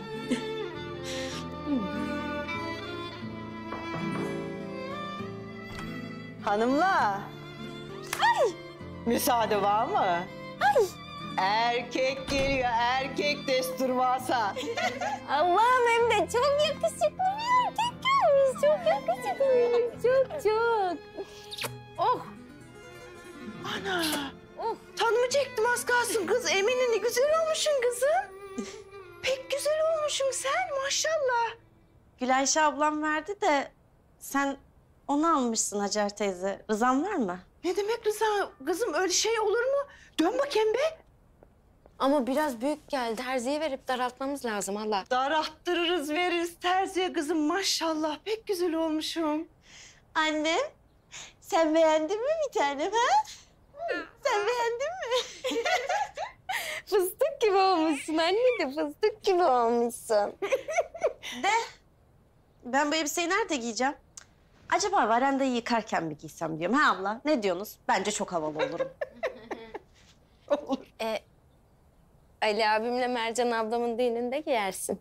Hanımlar. Ay! Müsaade var mı? Ay! Erkek geliyor, erkek desturmasa. Allah'ım hem de çok yakışıklı bir erkek gelmiş. Çok yakışıklı. Çok. Oh! Ana! Oh. Tanımayacaktım az kalsın kız. Emine ne güzel olmuşsun kızım. Pek güzel olmuşsun sen maşallah. Gülayşe ablam verdi de sen onu almışsın Hacer teyze. Rızan var mı? Ne demek Rıza? Kızım öyle şey olur mu? Dön bakayım be. Ama biraz büyük geldi. Terziye verip daraltmamız lazım Allah. Daralttırırız, veririz terziye kızım. Maşallah pek güzel olmuşum. Annem, sen beğendin mi bir tanem ha? Sen beğendin mi? Fıstık gibi olmuşsun anne de fıstık gibi olmuşsun. De, ben bu elbiseyi nerede giyeceğim? Acaba verandayı yıkarken mi giysem diyorum. Ha abla, ne diyorsunuz? Bence çok havalı olurum. Olur. Ali abimle Mercan ablamın düğününde giyersin.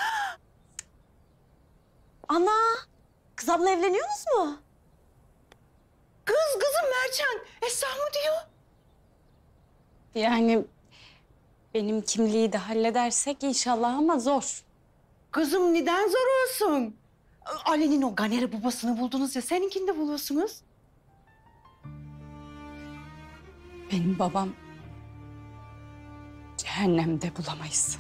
Ana, kız abla evleniyorsunuz mu? Kızım Mercan, Esra mı diyor? Yani benim kimliği de halledersek inşallah ama zor. Kızım neden zor olsun? Ali'nin o Ganeri babasını buldunuz ya, seninkini de buluyorsunuz. Benim babam cehennemde bulamayız.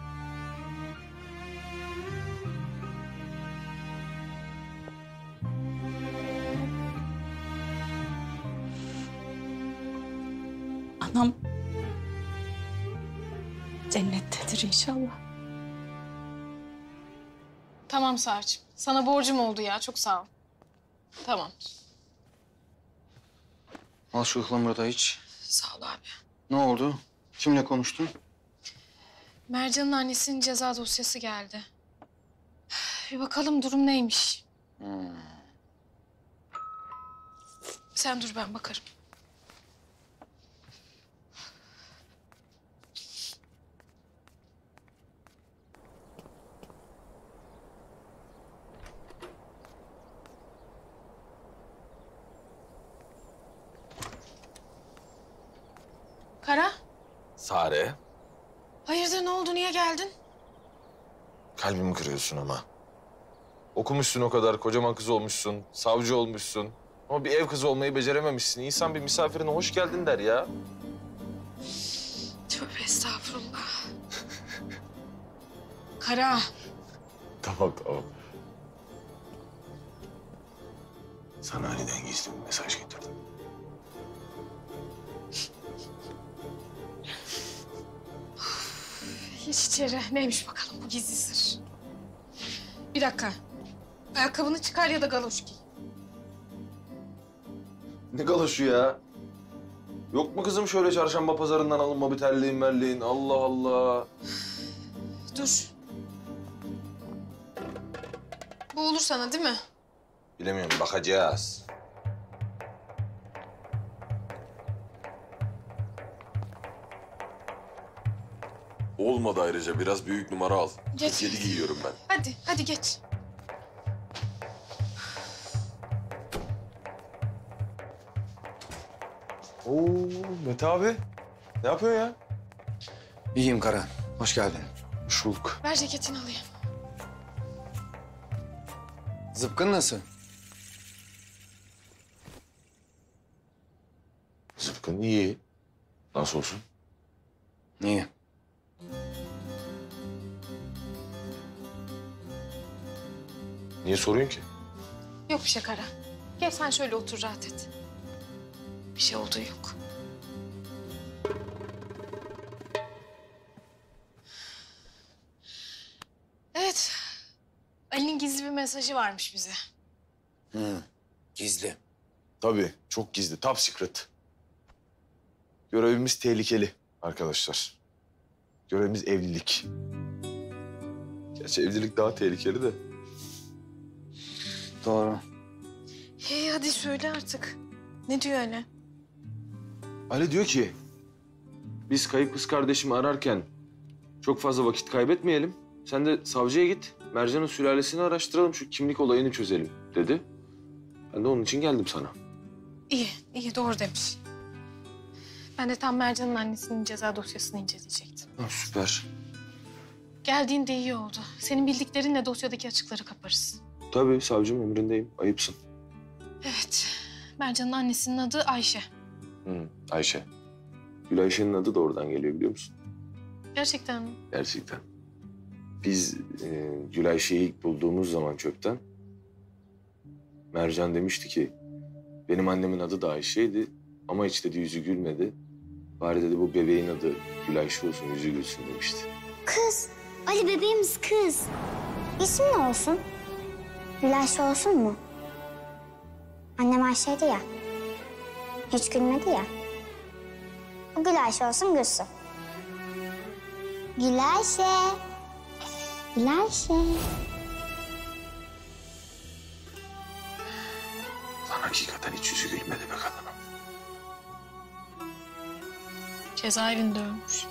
Anam cennettedir inşallah. Tamam Sarcığım. Sana borcum oldu ya. Çok sağ ol. Tamam. Al şu ıhlamuru da iç. Sağ ol abi. Ne oldu? Kimle konuştun? Mercan'ın annesinin ceza dosyası geldi. Bir bakalım durum neymiş. Sen dur, ben bakarım. Kara, Sare, hayırdır, ne oldu, niye geldin? kalbimi kırıyorsun ama. Okumuşsun o kadar, kocaman kız olmuşsun, savcı olmuşsun. Ama bir ev kızı olmayı becerememişsin. İnsan bir misafirine hoş geldin der ya. Tövbe estağfurullah. Kara. Tamam. Sana Ali'den gizli bir mesaj getirdim. Geç içeri. Neymiş bakalım bu gizli sır? Bir dakika. Ayakkabını çıkar ya da galoş giy. Ne galoşu ya? Yok mu kızım şöyle çarşamba pazarından alınma bir terliğin merliğin? Allah Allah. Dur. Bu olur sana değil mi? Bilemiyorum, bakacağız. Olmadı ayrıca, biraz büyük numara al. Geç. 47 giyiyorum ben. Hadi geç. Oo, Mete abi. Ne yapıyorsun ya? İyiyim Kara. Hoş geldin. Hoş bulduk. Ver ceketini alayım. Zıpkın nasıl? Zıpkın iyi. Nasıl olsun? İyi. Niye soruyorsun ki? Yok bir şey Kara. Gel sen şöyle otur, rahat et. Bir şey olduğu yok. Evet. Ali'nin gizli bir mesajı varmış bize. Gizli. Tabii, çok gizli. Top secret. Görevimiz tehlikeli arkadaşlar. Görevimiz evlilik. Gerçi evlilik daha tehlikeli de. Doğru. Hey hadi söyle artık. Ne diyor Ali? Ali diyor ki, biz kayıp kız kardeşimi ararken çok fazla vakit kaybetmeyelim. Sen de savcıya git, Mercan'ın sülalesini araştıralım, şu kimlik olayını çözelim dedi. Ben de onun için geldim sana. İyi doğru demiş. Ben de tam Mercan'ın annesinin ceza dosyasını inceleyecektim. Süper. Geldiğinde iyi oldu. Senin bildiklerinle dosyadaki açıkları kaparız. Tabii savcım, emrindeyim. Ayıpsın. Evet. Mercan'ın annesinin adı Ayşe. Ayşe. Gül Ayşe'nin adı da oradan geliyor, biliyor musun? Gerçekten mi? Gerçekten. Biz Gül Ayşe'yi ilk bulduğumuz zaman çöpten... Mercan demişti ki, benim annemin adı da Ayşe'ydi ama hiç dedi yüzü gülmedi. Bari dedi bu bebeğin adı Gül Ayşe olsun, yüzü gülsün demişti. Kız. Ali bebeğimiz kız. İsmi ne olsun? Gül Ayşe olsun mu? Annem Ayşe'ydi ya. Hiç gülmedi ya. O Gül Ayşe olsun, gülsün. Gül Ayşe. Gül Ayşe. Lan hakikaten hiç yüzü gülmedi be kadının. Cezaevinde ölmüş.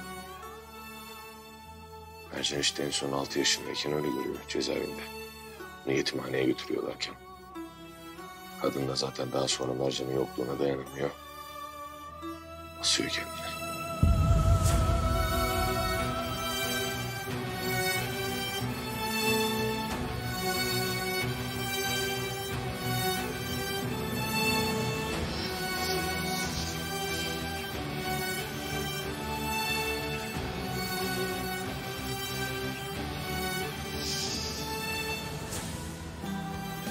Mercan işte en son 6 yaşındayken öyle görüyor cezaevinde. Onu yetimhaneye götürüyorlarken. Kadın da zaten daha sonra Mercan'ın yokluğuna dayanamıyor. Asıyor kendini.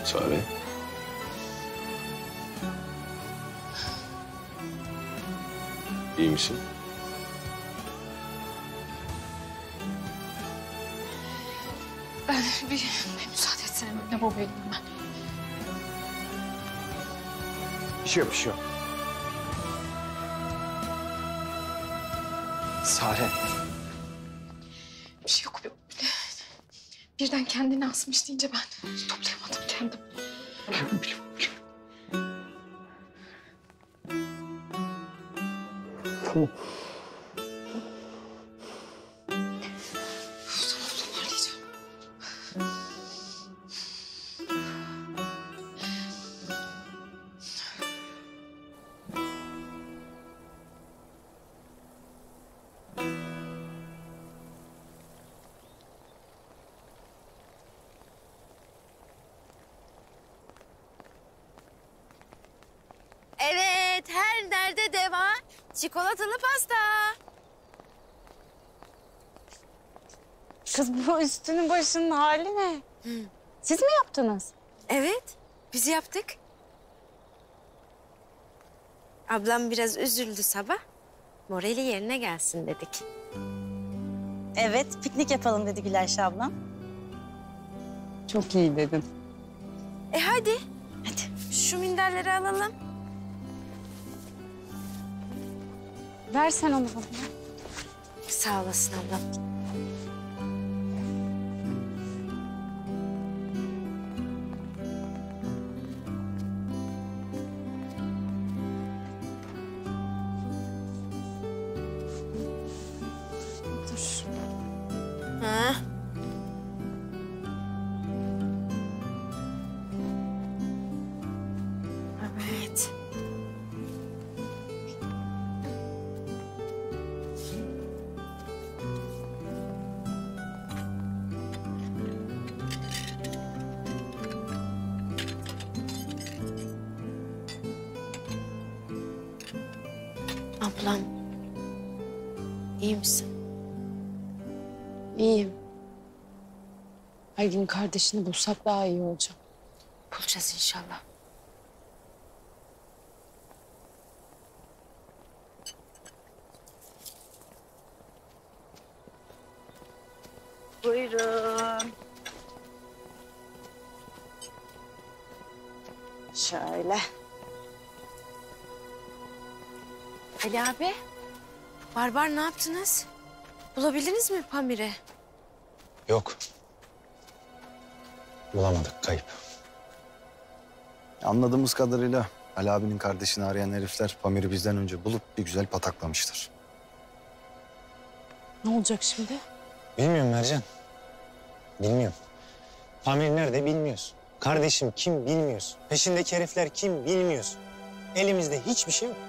Sare. İyi misin? Ben bir müsaade etsene. Lavaboya gideyim ben. Bir şey yok, bir şey yok. Sare. Bir şey yok. Birden kendini asmış deyince ben toplayamadım kendim. Tamam. Evet, her nerede deva? Çikolatalı pasta. Kız bu üstünün başının hali ne? Siz mi yaptınız? Evet, biz yaptık. Ablam biraz üzüldü sabah. Morali yerine gelsin dedik. Evet, piknik yapalım dedi Gülayşe ablam. Çok iyi dedin. Hadi. Hadi, şu minderleri alalım. Ver sen onu bana. Sağ olasın ablam. Dur. Ha. Evet. Ablam, iyi misin? İyiyim. Her gün kardeşini bulsak daha iyi olacak. Bulacağız inşallah. Buyurun. Şöyle. Ali abi, Barbar ne yaptınız? Bulabildiniz mi Pamir'i? Yok. Bulamadık, kayıp. Anladığımız kadarıyla Ali abinin kardeşini arayan herifler Pamir'i bizden önce bulup bir güzel pataklamışlar. Ne olacak şimdi? Bilmiyorum Mercan. Bilmiyorum. Pamir nerede bilmiyoruz. Kardeşim kim bilmiyoruz. Peşindeki herifler kim bilmiyoruz. Elimizde hiçbir şey yok.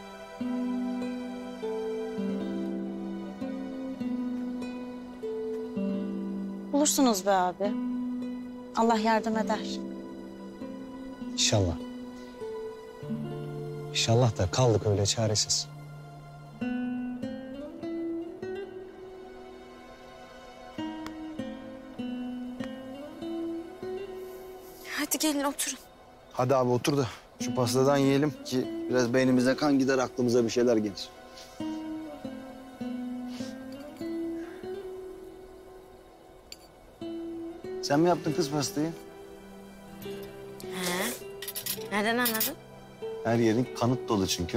Bulursunuz be abi. Allah yardım eder. İnşallah. İnşallah da kaldık öyle çaresiz. Hadi gelin oturun. Hadi abi otur da şu pastadan yiyelim ki biraz beynimize kan gider, aklımıza bir şeyler gelir. Sen mi yaptın kız pastayı? He. Nereden anladın? Her yerin kanıt dolu çünkü.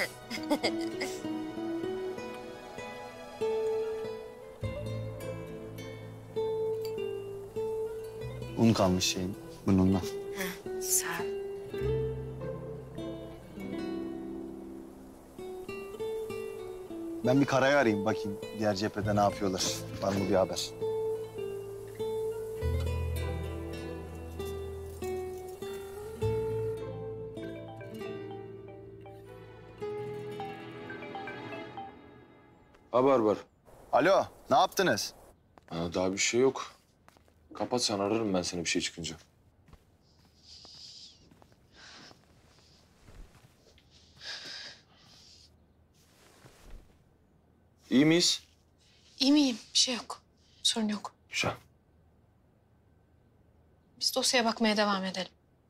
Un kalmış şeyin burnundan. Sağ ol. Ben bir Kara'yı arayayım bakayım diğer cephede ne yapıyorlar. Var mı bir haber? Ha Barbar. Alo, ne yaptınız? Ha, daha bir şey yok. Kapat sen, ararım ben seni bir şey çıkınca. İyi miyiz? İyi miyim? Bir şey yok. Sorun yok. Güzel. Biz dosyaya bakmaya devam edelim.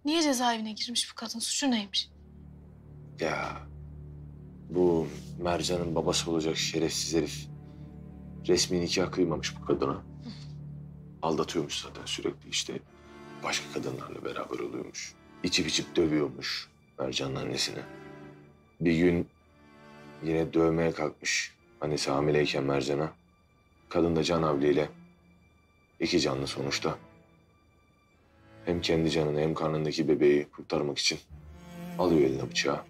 Niye cezaevine girmiş bu kadın? Suçu neymiş? Ya bu Mercan'ın babası olacak şerefsiz herif resmi nikah kıymamış bu kadına. Aldatıyormuş zaten sürekli işte. Başka kadınlarla beraber oluyormuş. İçip içip dövüyormuş Mercan'ın annesine. Bir gün yine dövmeye kalkmış annesi hamileyken Mercan'a. Kadın da canavliyle iki canlı sonuçta. Hem kendi canını hem karnındaki bebeği kurtarmak için alıyor eline bıçağı.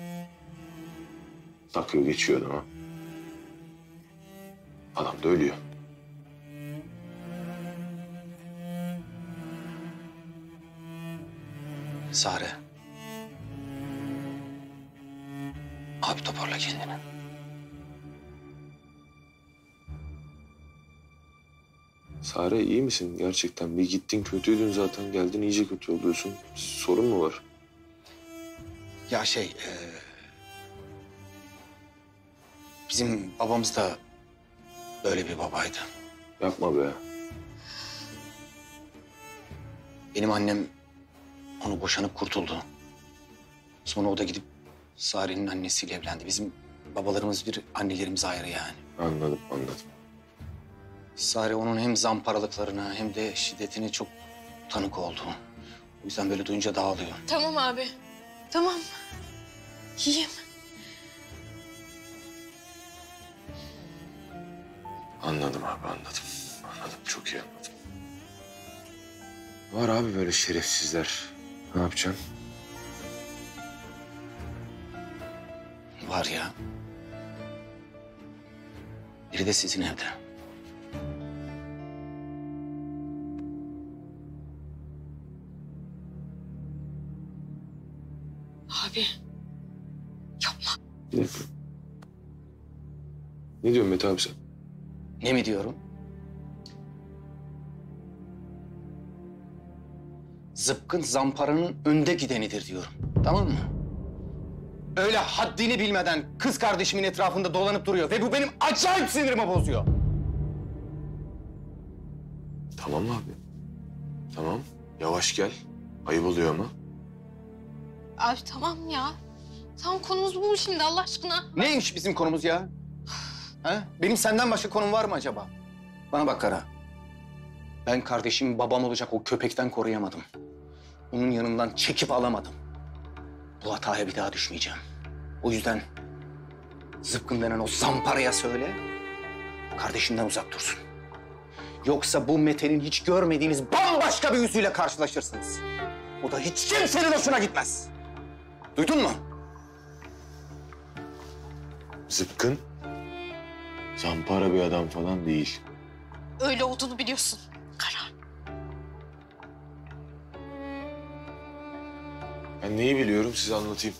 Takıyor geçiyor adama. Adam da ölüyor. Sare. Abi toparla kendini. Sare iyi misin gerçekten? Bir gittin kötüydün zaten. Geldin iyice kötü oluyorsun. Sorun mu var? Ya bizim babamız da böyle bir babaydı. Yapma be. Benim annem onu boşanıp kurtuldu. Sonra o da gidip Sare'nin annesiyle evlendi. Bizim babalarımız bir, annelerimiz ayrı yani. Anladım. Sare onun hem zamparalıklarına hem de şiddetine çok tanık oldu. O yüzden böyle duyunca dağılıyor. Tamam abi. Tamam. İyiyim. Anladım abi anladım. Anladım çok iyi anladım. Var abi böyle şerefsizler. Ne yapacaksın? Var ya. Biri de sizin evde. Abi. Yapma. Bir dakika. Ne diyorsun Mete abi sen? Ne mi diyorum? Zıpkın zamparanın önde gidenidir diyorum. Tamam mı? Öyle haddini bilmeden kız kardeşimin etrafında dolanıp duruyor ve bu benim acayip sinirimi bozuyor. Tamam abi. Tamam. Yavaş gel. Ayıp oluyor ama. Abi tamam ya. Tamam konumuz bu mu şimdi Allah aşkına? Neymiş bizim konumuz ya? Ha? Benim senden başka konum var mı acaba? Bana bak Kara. Ben kardeşim babam olacak o köpekten koruyamadım. Onun yanından çekip alamadım. Bu hataya bir daha düşmeyeceğim. O yüzden Zıpkın denen o zamparaya söyle, kardeşinden uzak dursun. Yoksa bu Mete'nin hiç görmediğiniz bambaşka bir yüzüyle karşılaşırsınız. O da hiç kimsenin hoşuna gitmez. Duydun mu? Zıpkın zampara bir adam falan değil. Öyle olduğunu biliyorsun. Kara. Ben neyi biliyorum size anlatayım.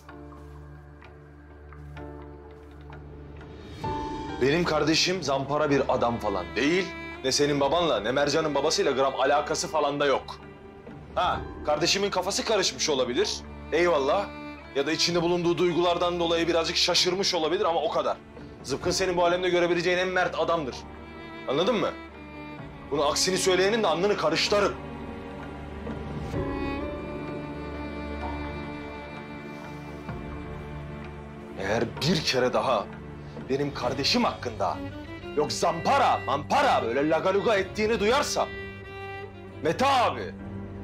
Benim kardeşim zampara bir adam falan değil. Ne senin babanla ne Mercan'ın babasıyla gram alakası falan da yok. Ha, kardeşimin kafası karışmış olabilir. Eyvallah. Ya da içinde bulunduğu duygulardan dolayı birazcık şaşırmış olabilir ama o kadar. Zıpkın senin bu alemde görebileceğin en mert adamdır. Anladın mı? Bunu aksini söyleyenin de alnını karıştırırım. Eğer bir kere daha benim kardeşim hakkında yok zampara, mampara böyle lagaluga ettiğini duyarsam Mete abi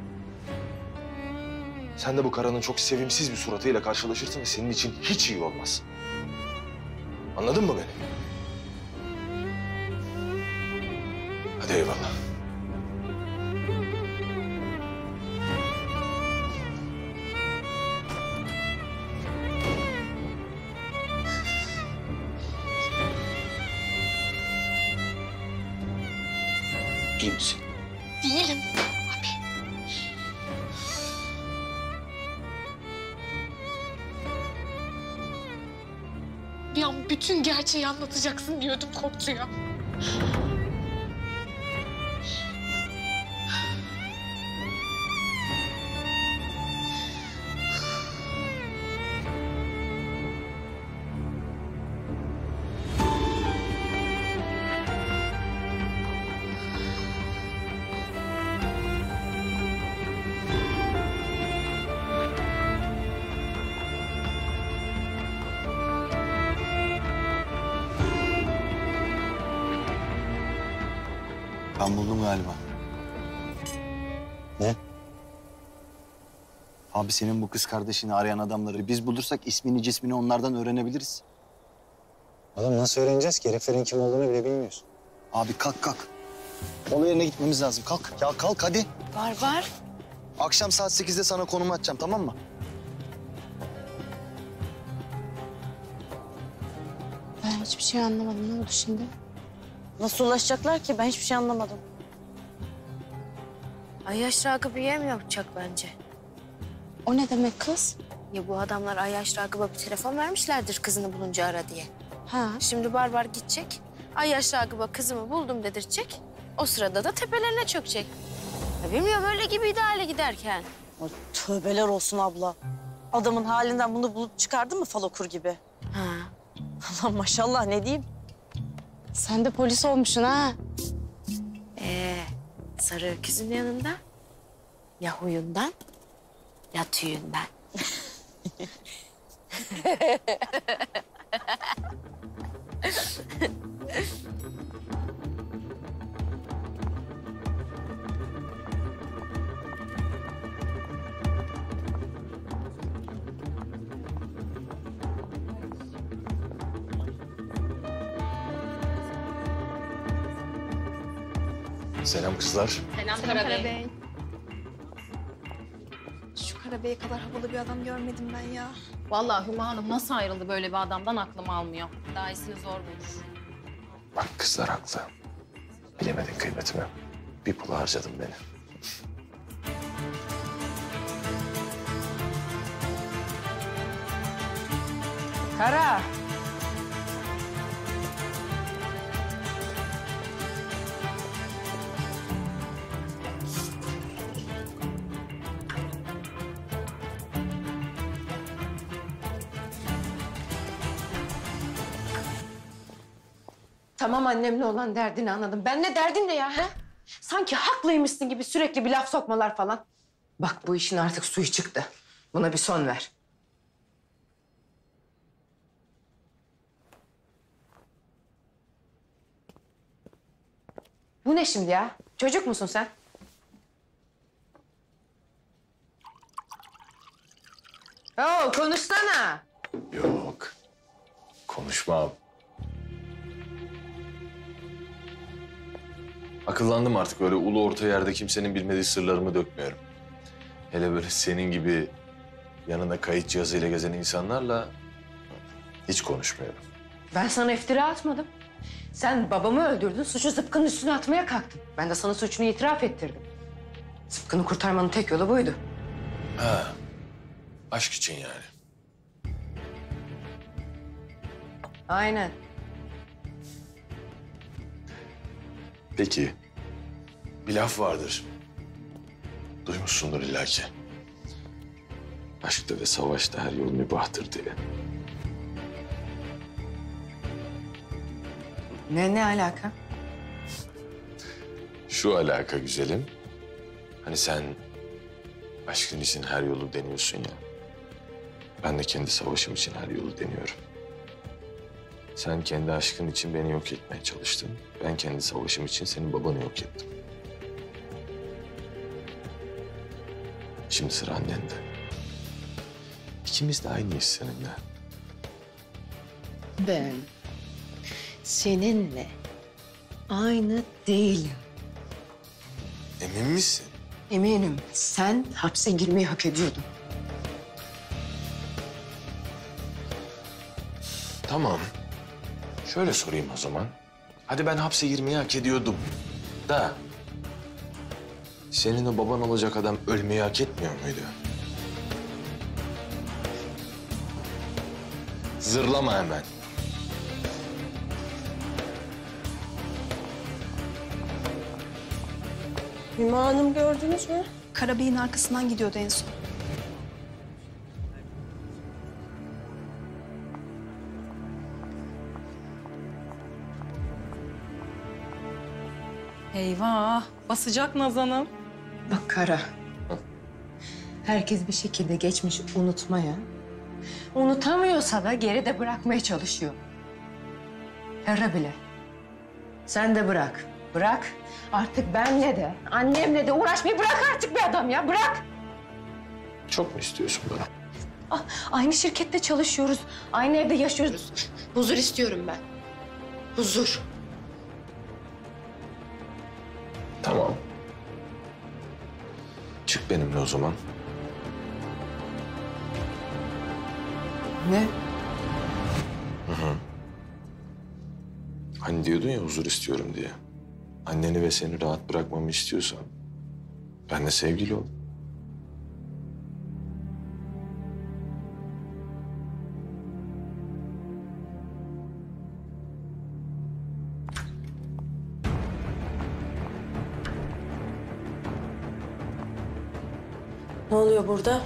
sen de bu Kara'nın çok sevimsiz bir suratıyla karşılaşırsın ve senin için hiç iyi olmaz. Anladın mı beni? Hadi eyvallah. İyi misin? Değilim. Abi. Bir an bütün gerçeği anlatacaksın diyordum korktu ya. Ben buldum galiba. Ne? Abi senin bu kız kardeşini arayan adamları biz bulursak ismini cismini onlardan öğrenebiliriz. Oğlum nasıl öğreneceğiz ki? Heriflerin kim olduğunu bile bilmiyoruz. Abi kalk. Olay yerine gitmemiz lazım. Kalk. Ya kalk hadi. Barbar. Akşam saat 8'de sana konumu atacağım, tamam mı? Ben hiçbir şey anlamadım. Ne oldu şimdi? Nasıl ulaşacaklar ki? Ben hiçbir şey anlamadım. Ayyaş Ragıp'ı yem yapacak bence. O ne demek kız? Ya bu adamlar Ayyaş Ragıp'a bir telefon vermişlerdir kızını bulunca ara diye. Ha. Şimdi Barbar gidecek. Ayyaş Ragıp'a kızımı buldum dedirtecek. O sırada da tepelerine çökecek. Ya bilmiyorum öyle gibiydi hale giderken. Ay, tövbeler olsun abla. Adamın halinden bunu bulup çıkardın mı falokur gibi? Ha. Allah maşallah ne diyeyim? Sen de polis olmuşsun ha. Sarı öküzün yanında ya huyundan ya tüyünden. Selam kızlar. Selam Karabey. Şu Karabey'e kadar havalı bir adam görmedim ben ya. Vallahi Hüma Hanım nasıl ayrıldı böyle bir adamdan aklım almıyor. Daha iyisini zor bulur. Bak kızlar haklı. Bilemedin kıymetimi. Bir pula harcadın beni. Kara. Tamam annemle olan derdini anladım. Ben ne derdin ne ya? He? Sanki haklıymışsın gibi sürekli bir laf sokmalar falan. Bak bu işin artık suyu çıktı. Buna bir son ver. Bu ne şimdi ya? Çocuk musun sen? Oo, konuşsana. Yok. Konuşmam. Akıllandım artık böyle ulu orta yerde kimsenin bilmediği sırlarımı dökmüyorum. Hele böyle senin gibi yanında kayıt cihazıyla gezen insanlarla hiç konuşmuyorum. Ben sana iftira atmadım. Sen babamı öldürdün, suçu Zıpkı'nın üstüne atmaya kalktın. Ben de sana suçunu itiraf ettirdim. Zıpkı'nı kurtarmanın tek yolu buydu. Ha, aşk için yani. Aynen. Peki, bir laf vardır. Duymuşsundur illaki. Aşkta ve savaşta her yol mübahtır diye. Ne alaka? Şu alaka güzelim. Hani sen aşkın için her yolu deniyorsun ya. Ben de kendi savaşım için her yolu deniyorum. Sen kendi aşkın için beni yok etmeye çalıştın. Ben kendi savaşım için senin babanı yok ettim. Şimdi sıra annende. İkimiz de aynıyız seninle. Ben seninle aynı değilim. Emin misin? Eminim. Sen hapse girmeyi hak ediyordun. Tamam. Şöyle sorayım o zaman. Hadi ben hapse girmeyi hak ediyordum. Da senin o baban olacak adam ölmeyi hak etmiyor muydu? Zırlama hemen. Hüma Hanım gördünüz mü? Karabey'in arkasından gidiyordu en son. Eyvah, basacak Nazan'ım. Bak Kara. Herkes bir şekilde geçmişi unutmaya, unutamıyorsa da geride bırakmaya çalışıyor. Herre bile. Sen de bırak. Bırak. Artık benle de, annemle de uğraşmayı bırak artık bir adam ya. Bırak. Çok mu istiyorsun bunu? Ah, aynı şirkette çalışıyoruz. Aynı evde yaşıyoruz. Huzur istiyorum ben. Huzur. Tamam. Çık benimle o zaman. Ne? Hı hı. Hani diyordun ya huzur istiyorum diye. Anneni ve seni rahat bırakmamı istiyorsan benle sevgili ol. Ne oluyor burada?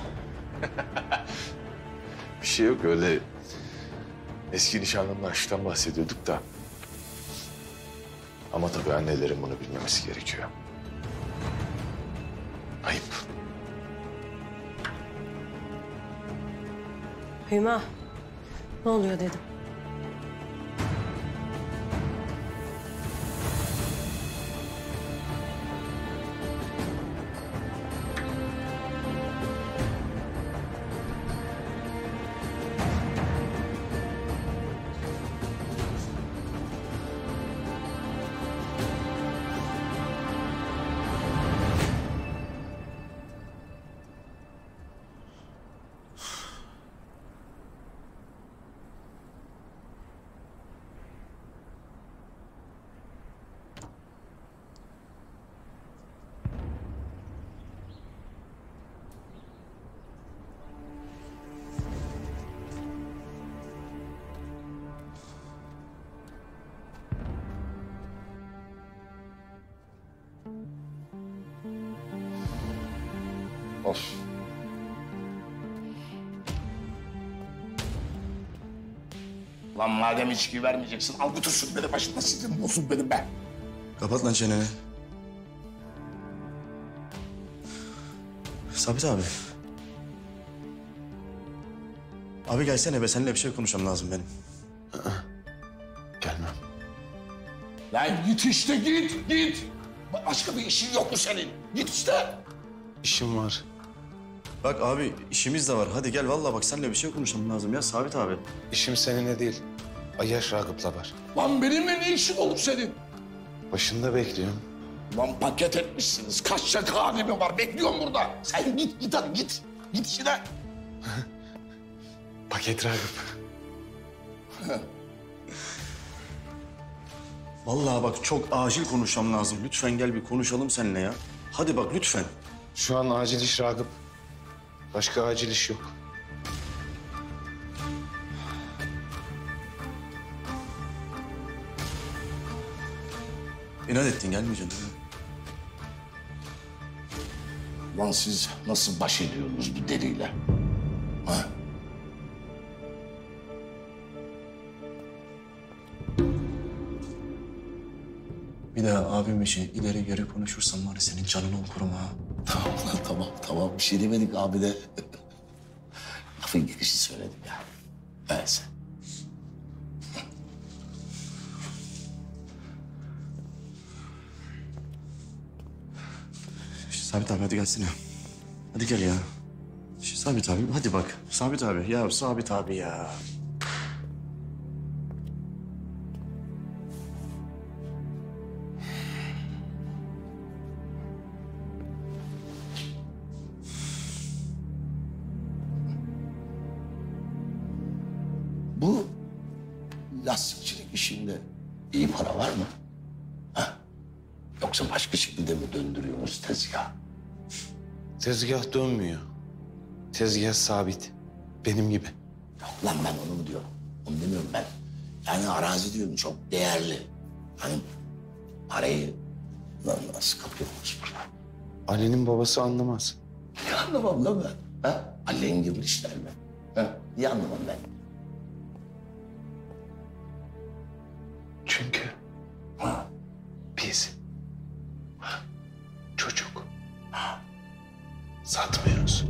Bir şey yok öyle eski nişanlımla aşktan bahsediyorduk da. Ama tabii annelerin bunu bilmemesi gerekiyor. Ayıp. Hüma, ne oluyor dedim. Of. Lan madem içki vermeyeceksin al götürsün beni başımda sizin olsun benim be. Kapat lan çeneni. Sabit abi. Abi gelsene be, seninle bir şey konuşmam lazım benim. Gelmem. Lan git işte git. Başka bir işin yok mu senin? Git işte. İşim var. Bak abi işimiz de var. Hadi gel vallahi bak seninle bir şey konuşmam lazım ya Sabit abi. İşim seninle değil. Ayyaş Ragıp'la var. Lan benimle ne işin olur senin? Başında bekliyorum. Lan paket etmişsiniz. Kaç şaka alemi var. Bekliyorum burada. Sen git hadi git. Git işine. Paket Ragıp. Vallahi bak çok acil konuşmam lazım. Lütfen gel bir konuşalım seninle ya. Hadi bak lütfen. Şu an acil iş Ragıp. Başka acil iş yok. İnat ettin gelmeyeceksin değil mi? Lan siz nasıl baş ediyorsunuz bu deliyle? Ha? Bir daha abim için ileri geri konuşursan var ya senin canını okurum ha. Tamam lan tamam. Bir şey demedik abi de. Lafın gelişi söyledim ya. Neyse. Sabit abi hadi gelsene. Hadi gel ya. Sabit abi hadi bak. Sabit abi ya Sabit abi ya. Bu lastikçilik işinde iyi para var mı? Ha? Yoksa başka şekilde mi döndürüyorsunuz tezgah? Tezgah dönmüyor. Tezgah sabit. Benim gibi. Yok lan ben onu mu diyorum? Onu demiyorum ben. Yani arazi diyorum çok değerli. Hani parayı lan nasıl kapıyorsunuz burada? Ali'nin babası anlamaz. Niye anlamam lan ben? Ha? Ali'nin gibi işler mi? Ha? Niye anlamam ben? Çünkü biz çocuk satmıyoruz.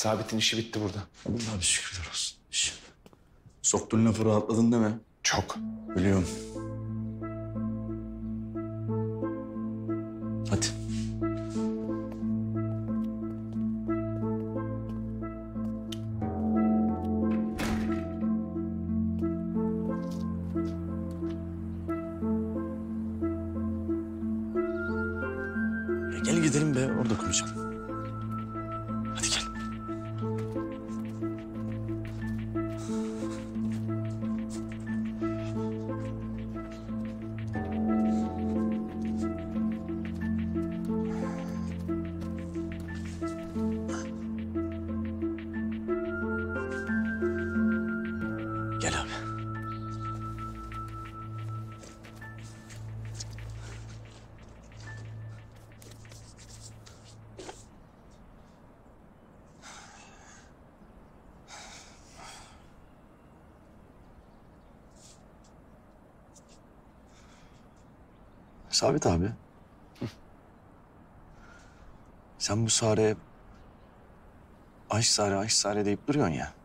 Sabit'in işi bitti burada. Allah'a bir şükürler olsun. Soktuğun lafı rahatladın değil mi? Çok. Biliyorum. Hadi. Gel gidelim be, orada konuşalım. Hadi gel. Gel abi. Sabit abi. Sen bu Sare'ye aşk Sare, aşk Sare deyip duruyorsun ya.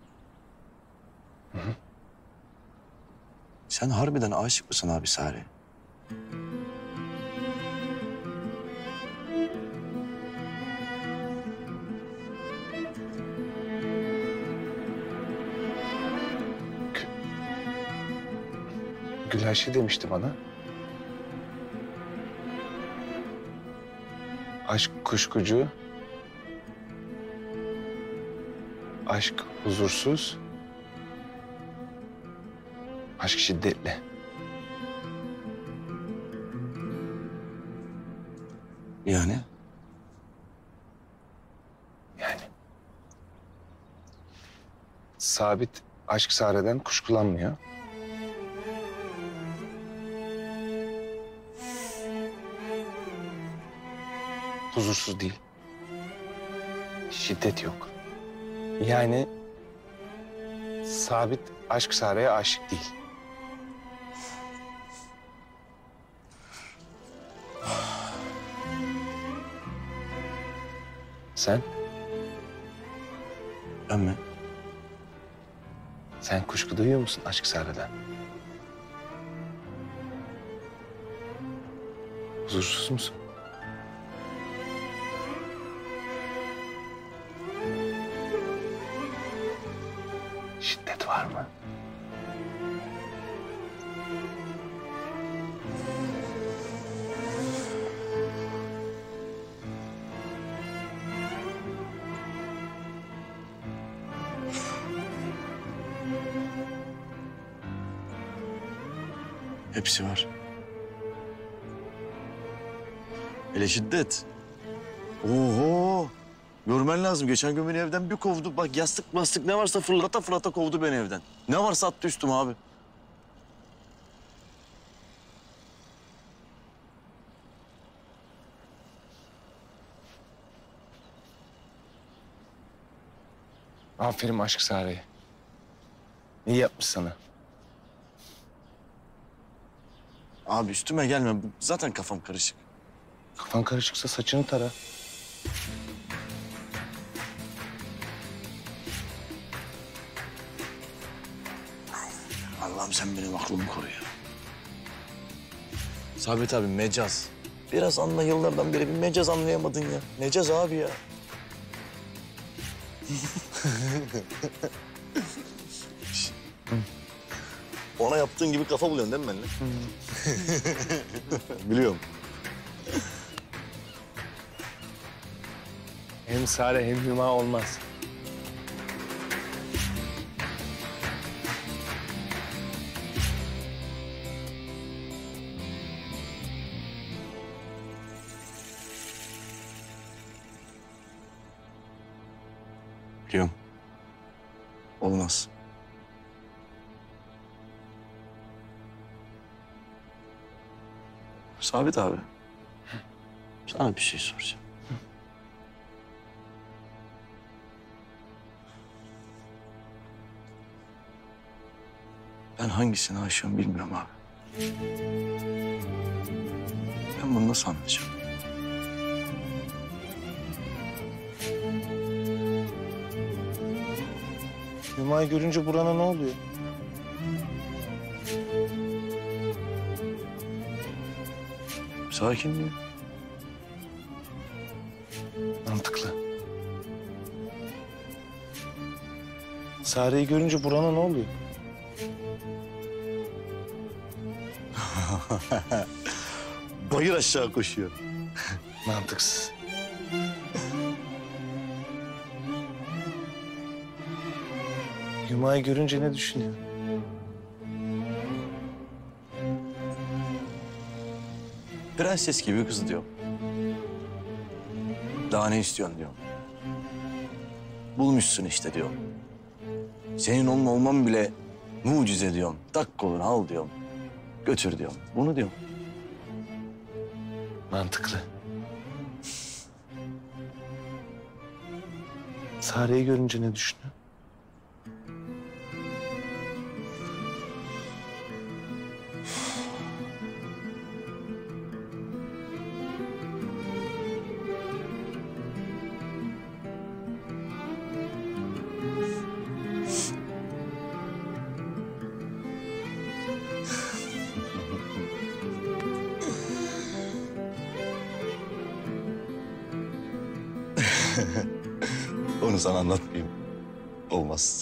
Sen harbiden aşık mısın abi Sare'ye? Gülayşe demişti bana. Aşk kuşkucu. Aşk huzursuz. Aşk şiddetli. Yani? Yani. Sabit aşk Sare'den kuşkulanmıyor. Huzursuz değil. Şiddet yok. Yani Sabit aşk Sare'ye aşık değil. Sen? Ben mi? Sen kuşku duyuyor musun aşk Sare'den? Huzursuz musun? Şiddet var mı? Hepsi var. Hele şiddet. Oho! Görmen lazım. Geçen gün beni evden bir kovdu. Bak yastık mastık ne varsa fırlata fırlata kovdu beni evden. Ne varsa attı üstüme abi. Aferin aşk Sare'ye. İyi yapmış sana. Abi üstüme gelme. Zaten kafam karışık. Kafan karışıksa saçını tara. Allah'ım sen benim aklımı koru ya. Sabit abi mecaz. Biraz anla, yıllardan beri bir mecaz anlayamadın ya. Mecaz abi ya. Ona yaptığın gibi kafa buluyorsun değil mi benimle? Biliyorum. Hem Sare hem Hüma olmaz. Biliyorum. Olmaz. Sabit abi. Sana bir şey soracağım. Ben hangisine aşığım bilmiyorum abi. Ben bunu nasıl anlayacağım? Hüma'yı görünce Burhan'a ne oluyor? Sakin mi? Mantıklı. Sare'yi görünce Burhan'a ne oluyor? Bayır aşağı koşuyor. Mantıksız. Hüma'yı görünce ne düşünüyor? Prenses gibi kız diyor. Daha ne istiyorsun diyor. Bulmuşsun işte diyor. Senin onun olman bile mucize diyorum. Tak kolunu al diyorum. Götür diyorum. Bunu diyorum. Mantıklı. Sare'yi görünce ne düşünüyor? Onu sana anlatmayayım. Olmaz.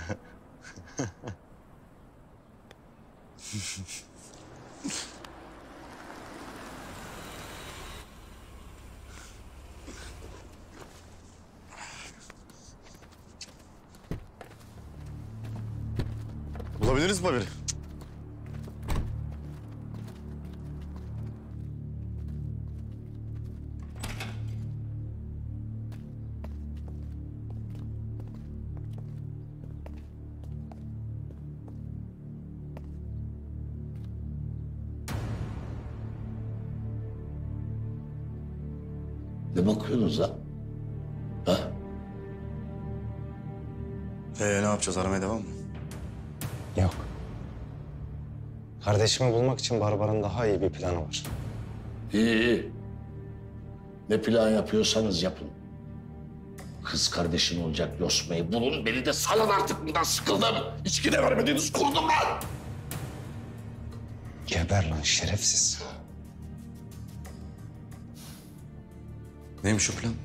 Bulabiliriz mi haberi? Ne bakıyorsunuz ha? Ha? Ne yapacağız? Aramaya devam mı? Yok. Kardeşimi bulmak için Barbar'ın daha iyi bir planı var. İyi. Ne plan yapıyorsanız yapın. Kız kardeşin olacak Yosma'yı bulun. Beni de salın artık, bundan sıkıldım. İçki de vermediğiniz kuruldum lan. Geber lan şerefsiz. Neymiş o plan?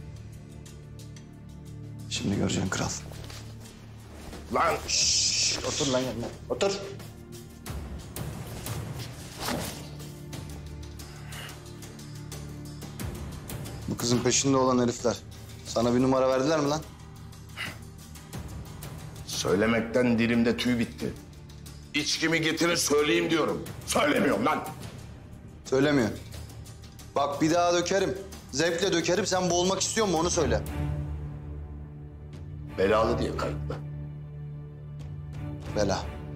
Şimdi göreceksin kral. Lan Otur lan yanına. Otur. Bu kızın peşinde olan herifler sana bir numara verdiler mi lan? söylemekten dilimde tüy bitti. İçkimi getirin söyleyeyim diyorum. Söylemiyorum lan. Söylemiyor. Bak bir daha dökerim. Zevkle dökerim. Sen boğulmak istiyor musun onu söyle. Belalı diye kayıtlı. Bela.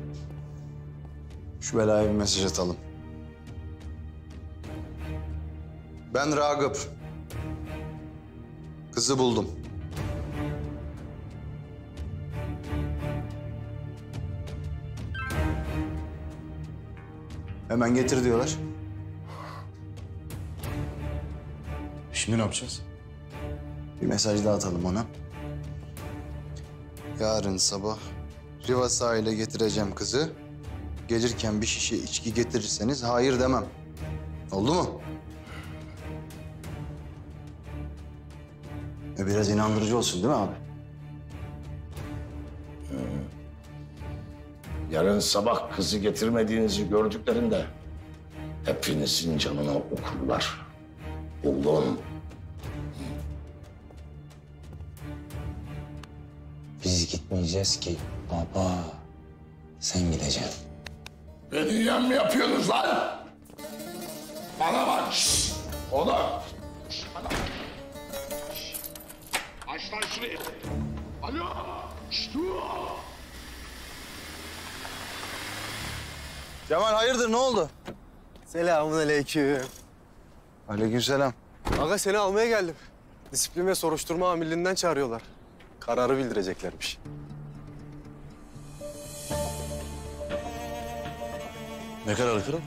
Şu belaya bir mesaj atalım. Ben Ragıp. Kızı buldum. Hemen getir diyorlar. Şimdi ne yapacağız? Bir mesaj daha atalım ona. Yarın sabah Riva sahile getireceğim kızı. Gelirken bir şişe içki getirirseniz hayır demem. Oldu mu? Biraz inandırıcı olsun değil mi abi? Yarın sabah kızı getirmediğinizi gördüklerinde hepinizin canına okurlar. Oğlum. Biz gitmeyeceğiz ki baba. Sen gideceksin. Beni yem mi yapıyorsunuz lan? Bana bak. Şşş. Oğlum. Bana. Aç lan şurayı. Alo. Şşş. Cemal hayırdır ne oldu? Selamünaleyküm. Aleykümselam. Aga seni almaya geldim. Disiplin ve soruşturma amirliğinden çağırıyorlar. Kararı bildireceklermiş. Ne kararı kırım?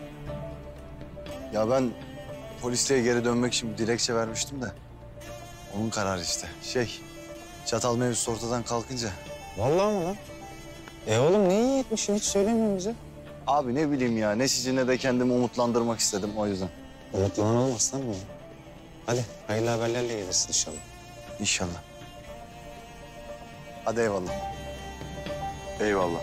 Ya ben polisliğe geri dönmek için bir dilekçe vermiştim de. Onun kararı işte. Çatal mevzusu ortadan kalkınca Vallahi mi lan? Oğlum ne iyi etmişsin, hiç söylemiyorsun bize. Abi ne bileyim ya, ne sizi ne de kendimi umutlandırmak istedim o yüzden. Umutlanan olmaz lan mı? Hadi hayırlı haberlerle gelirsin inşallah. İnşallah. Hadi eyvallah. Eyvallah.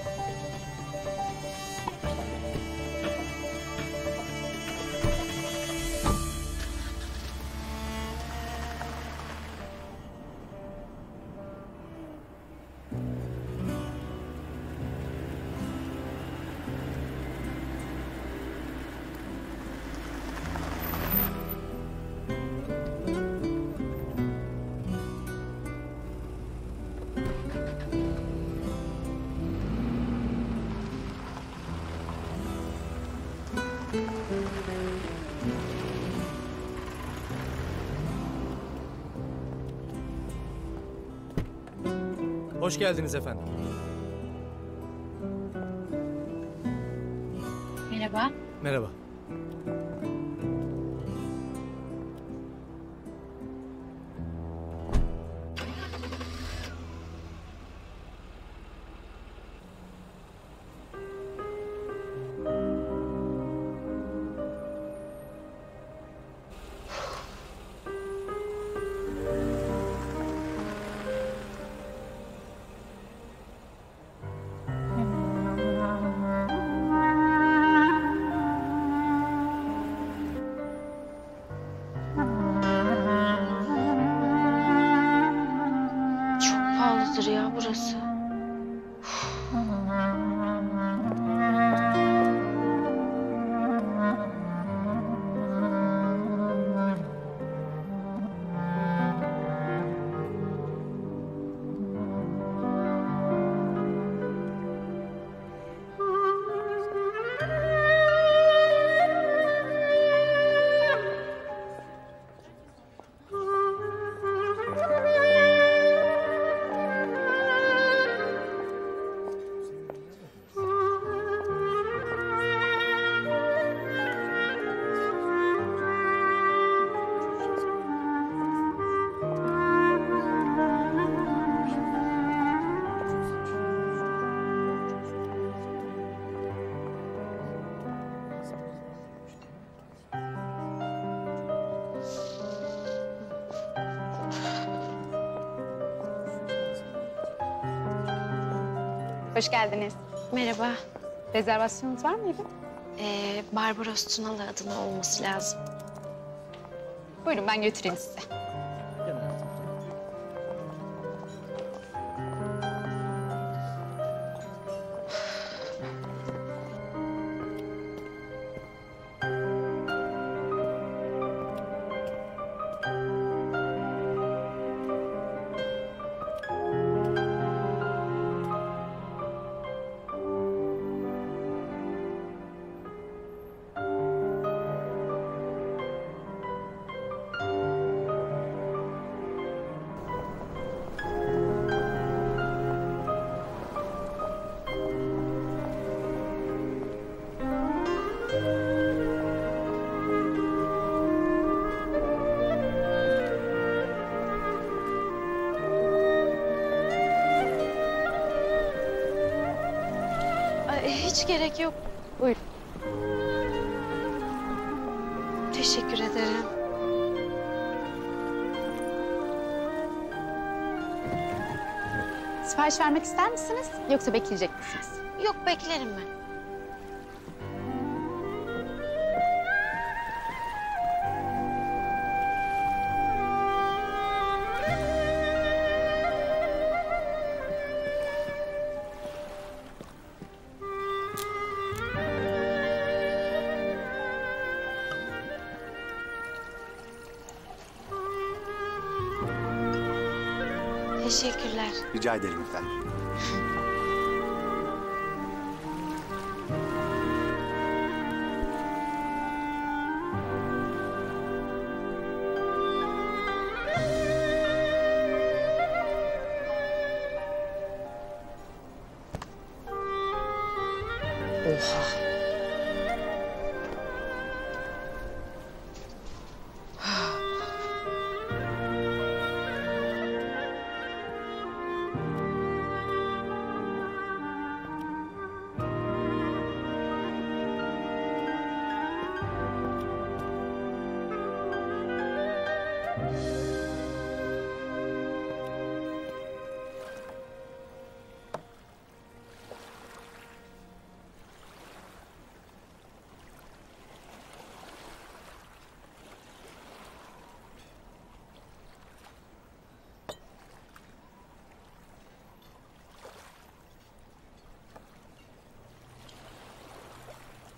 Hoş geldiniz efendim. Merhaba. Merhaba. Pahalıdır ya burası. Hoş geldiniz. Merhaba. Rezervasyonunuz var mıydı? Barbaros Tunalı adına olması lazım. Buyurun ben götüreyim size. Hiç gerek yok. Buyurun. Teşekkür ederim. Sipariş vermek ister misiniz? Yoksa bekleyecek misiniz? Yok beklerim ben. Teşekkürler. Rica ederim efendim. Oha.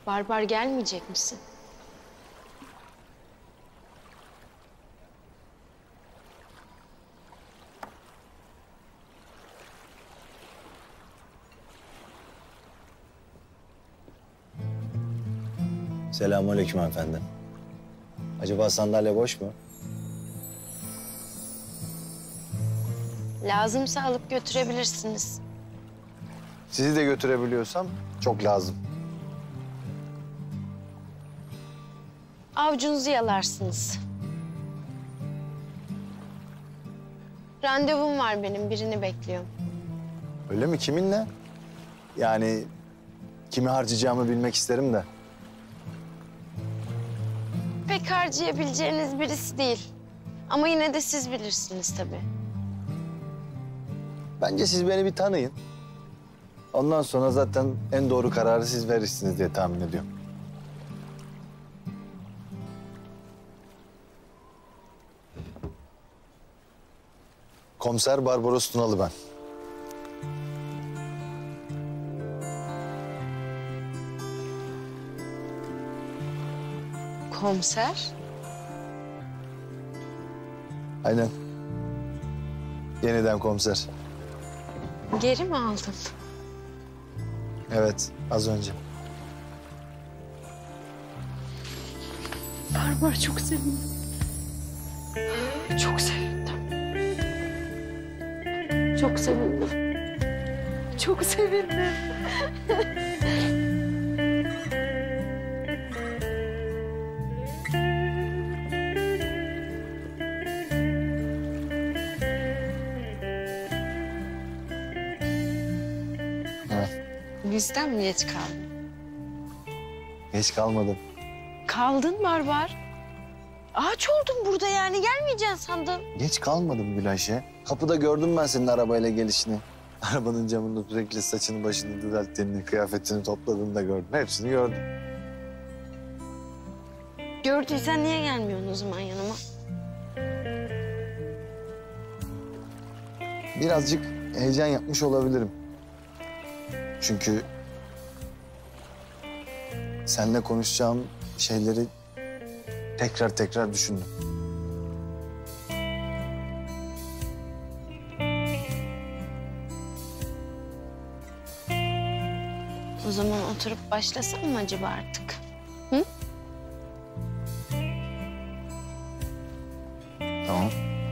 Barbar gelmeyecek misin? Selamünaleyküm hanımefendi. Acaba sandalye boş mu? Lazımsa alıp götürebilirsiniz. Sizi de götürebiliyorsam çok lazım. Avcunuzu yalarsınız. Randevum var benim, birini bekliyorum. Öyle mi? Kiminle? Yani kimi harcayacağımı bilmek isterim de. Pek harcayabileceğiniz birisi değil. Ama yine de siz bilirsiniz tabii. Bence siz beni bir tanıyın. Ondan sonra zaten en doğru kararı siz verirsiniz diye tahmin ediyorum. Komiser Barbaros Tunalı ben. Komiser? Aynen. Yeniden komiser. Geri mi aldın? Evet, az önce. Barbar çok sevindim. Çok sevindim. Çok sevindim. Çok sevindim. Evet. Bizden mi geç kaldın? Geç kalmadım. Kaldın Barbar. Ağaç oldun burada yani, gelmeyeceksin sandım. Geç kalmadım Gülayşe. Kapıda gördüm ben senin arabayla gelişini. Arabanın camında sürekli saçını başını düzelttiğini, kıyafetini topladığını da gördüm. Hepsini gördüm. Gördüysen niye gelmiyorsun o zaman yanıma? Birazcık heyecan yapmış olabilirim. Çünkü seninle konuşacağım şeyleri tekrar düşündüm. O zaman oturup başlasam mı acaba artık? Hı? Tamam.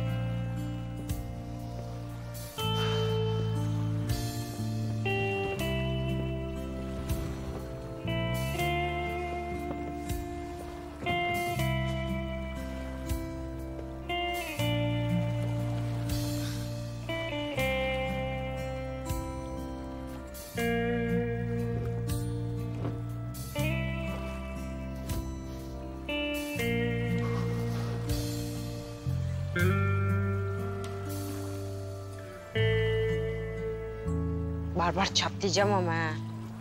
Barbar çatlayacağım ama ha.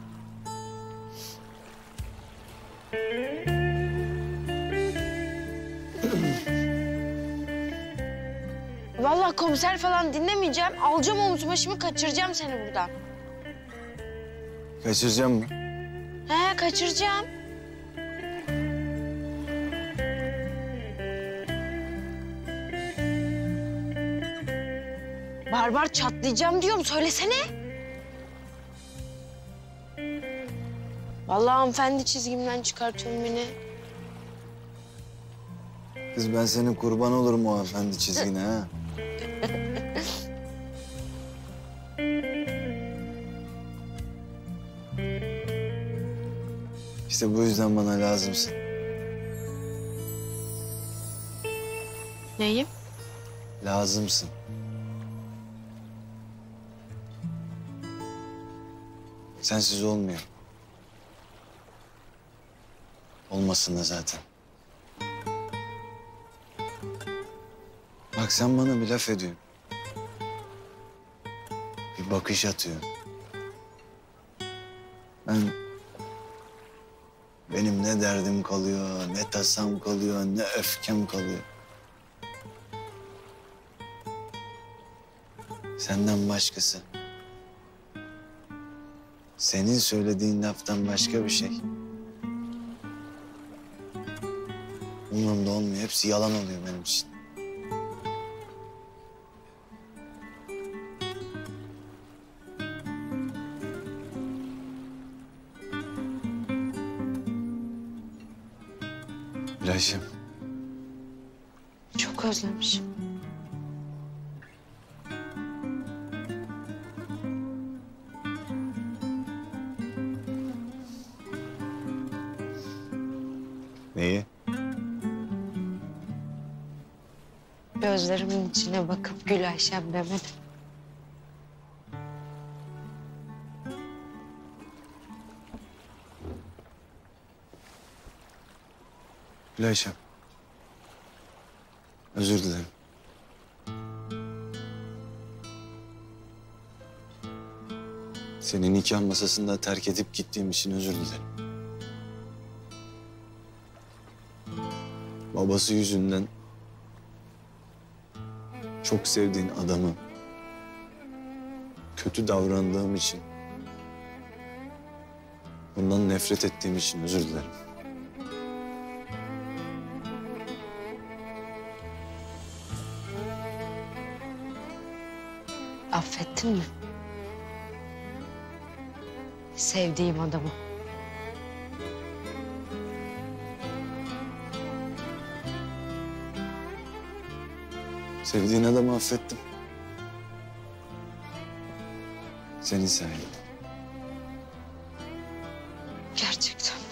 Vallahi komiser falan dinlemeyeceğim. Alacağım omzuma, şimdi kaçıracağım seni buradan. Kaçıracağım mı? He, kaçıracağım. Barbar çatlayacağım diyorum, söylesene. Vallahi hanımefendi çizgimden çıkartıyorum beni. Kız ben senin kurban olurum o hanımefendi çizgine ha. İşte bu yüzden bana lazımsın. Neyim? Lazımsın. Sensiz olmuyor. Olmasın da zaten. Bak sen bana bir laf ediyorsun. Bir bakış atıyorsun. Benim ne derdim kalıyor, ne tasam kalıyor, ne öfkem kalıyor. Senden başkası. Senin söylediğin laftan başka bir şey. Umurumda olmuyor. Hepsi yalan oluyor benim için. Gülayşem. Çok özlemişim. Neyi? Gözlerimin içine bakıp Gül Ayşem demedim. Gülayşem. Özür dilerim. Seni nikah masasında terk edip gittiğim için özür dilerim. Babası yüzünden çok sevdiğin adamı kötü davrandığım için, bundan nefret ettiğim için özür dilerim. Affettin mi? Sevdiğim adamı. Sevdiğin adamı affettim. Senin sayende. Gerçekten mi?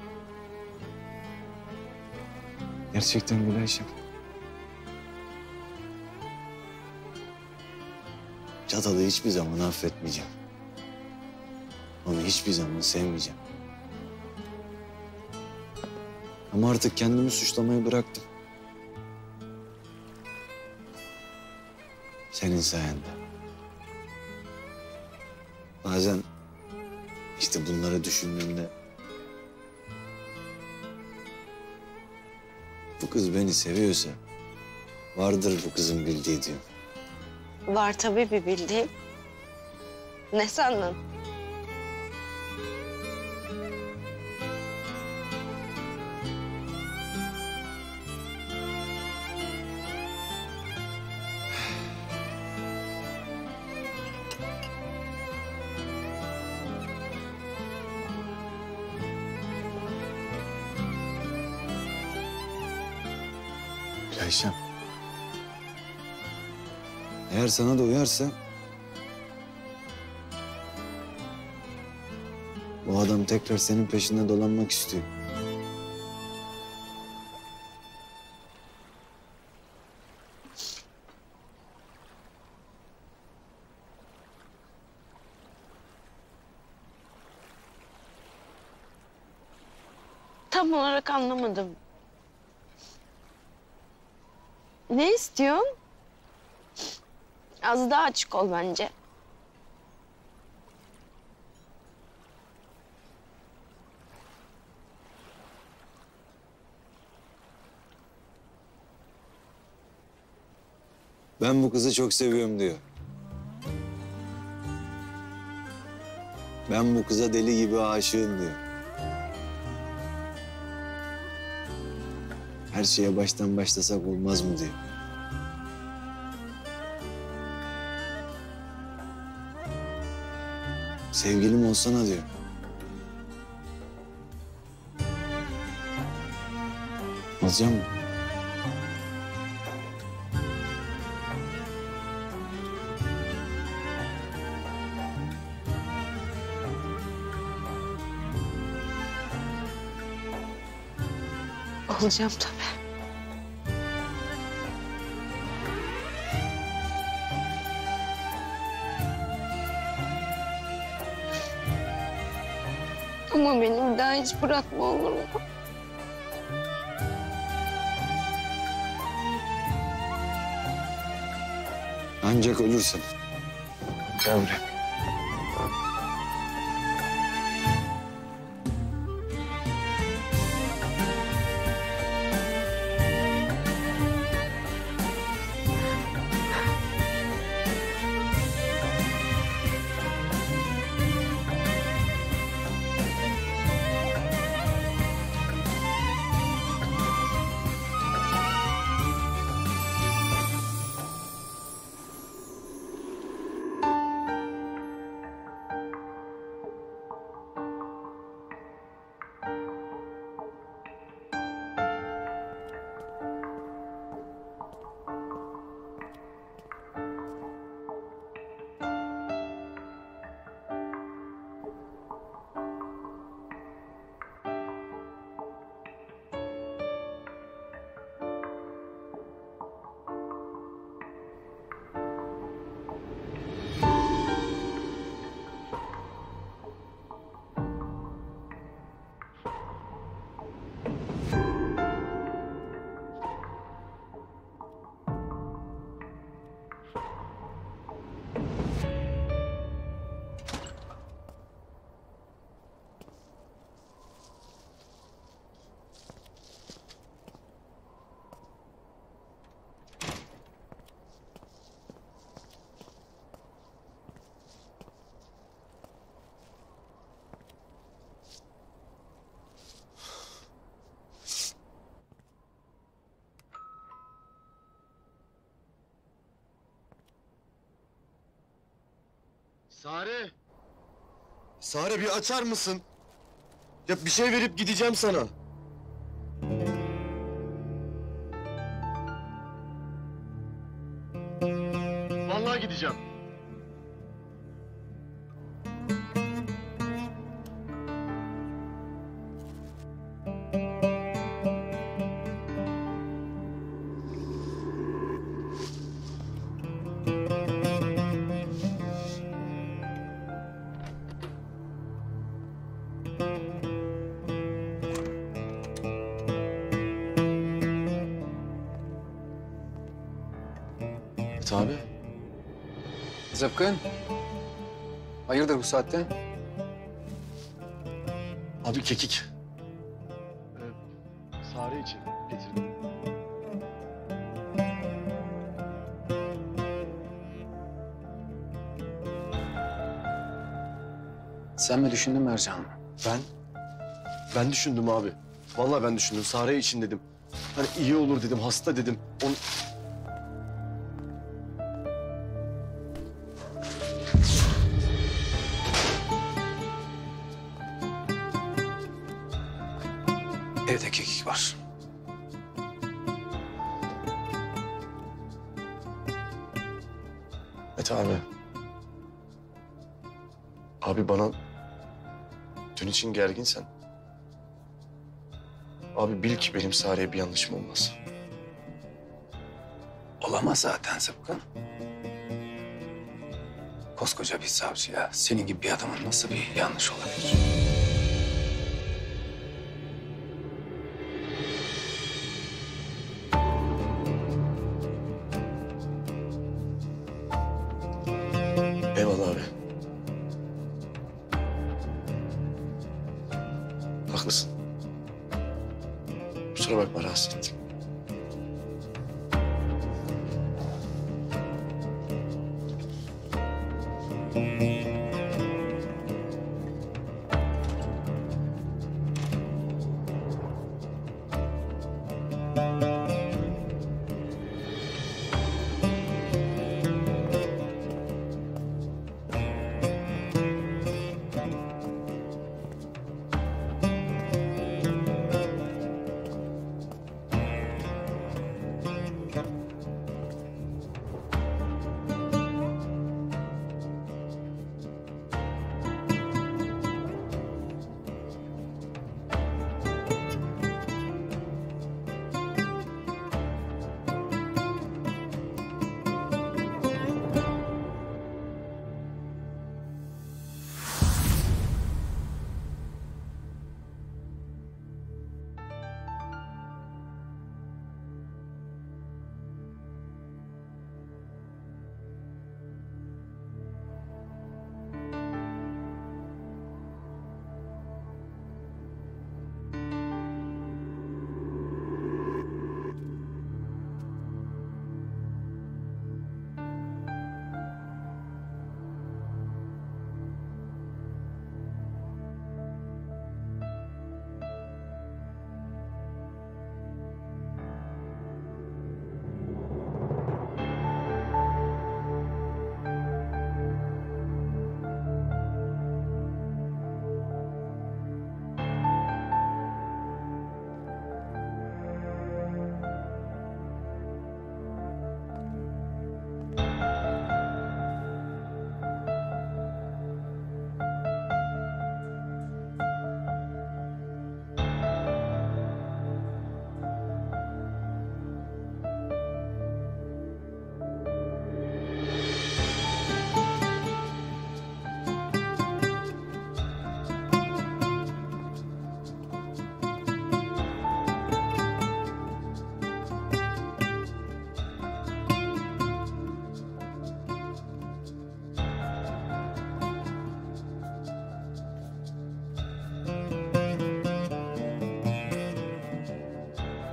Gerçekten Gülayşem. Çatalı hiçbir zaman affetmeyeceğim. Onu hiçbir zaman sevmeyeceğim. Ama artık kendimi suçlamayı bıraktım. Senin sayende. Bazen işte bunları düşündüğümde bu kız beni seviyorsa vardır bu kızın bildiği diyorum. Var tabii bir bildiğim. Ne sandın? Gülayşem. Eğer sana da uyarsa bu adam tekrar senin peşinde dolanmak istiyor. Tam olarak anlamadım. Ne istiyorsun? Az daha açık ol bence. Ben bu kızı çok seviyorum diyor. Ben bu kıza deli gibi aşığım diyor. Her şeye baştan başlasak olmaz mı diyor. Sevgilim olsana diyor. Alacağım mı? Olacağım tabii. Ama beni bir daha hiç bırakma olur mu? Ancak ölürsen. Gel buraya. Sare! Sare bir açar mısın? Ya bir şey verip gideceğim sana. Vallahi gideceğim. Abi. Zıpkın. Hayırdır bu saatte? Abi kekik. Sare için getirdim. Sen mi düşündün Mercan? Ben düşündüm abi. Vallahi ben düşündüm. Sare için dedim. Hani iyi olur dedim, hasta dedim. Evde kekik var. Mete abi. Abi bana dün için gerginsen. Abi bil ki benim Sare'ye bir yanlışım olmaz. Olamaz zaten Zıpkın. Koskoca bir savcıya senin gibi bir adamın nasıl bir yanlış olabilir? Eyvallah abi. Haklısın. Kusura bakma rahatsız ettim.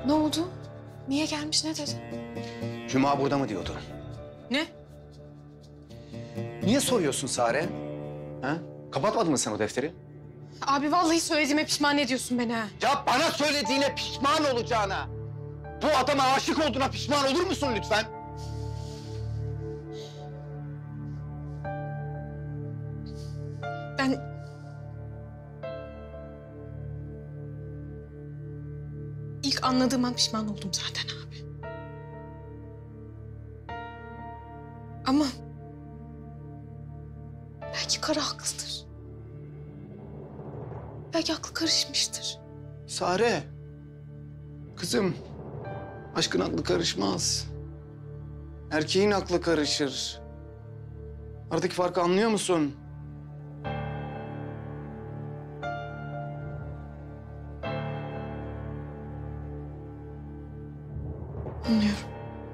Ne oldu? Niye gelmiş, ne dedi? Hüma burada mı diyordu? Ne? Niye soruyorsun Sare? Ha? Kapatmadın mı sen o defteri? Abi vallahi söylediğime pişman ediyorsun beni ha. Ya bana söylediğine pişman olacağına, bu adama aşık olduğuna pişman olur musun lütfen? Ben... İlk anladığım an pişman oldum zaten abi. Ama... belki Kara haklıdır. Belki aklı karışmıştır. Sare, kızım, aşkın aklı karışmaz. Erkeğin aklı karışır. Aradaki farkı anlıyor musun? Anlıyorum.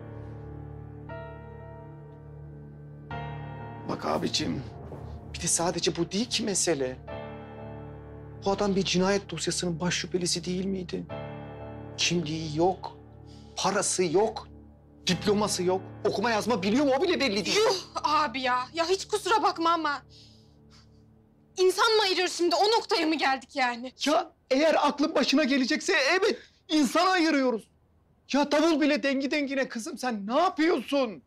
Bak abicim, bir de sadece bu değil ki mesele. Bu adam bir cinayet dosyasının baş şüphelisi değil miydi? Kimliği yok, parası yok, diploması yok, okuma yazma biliyor mu o bile belli değil. Yuh abi ya. Ya hiç kusura bakma ama... İnsan mı ayırıyoruz şimdi? O noktaya mı geldik yani? Ya eğer aklın başına gelecekse evet insan ayırıyoruz. Ya davul bile dengi dengine kızım, sen ne yapıyorsun?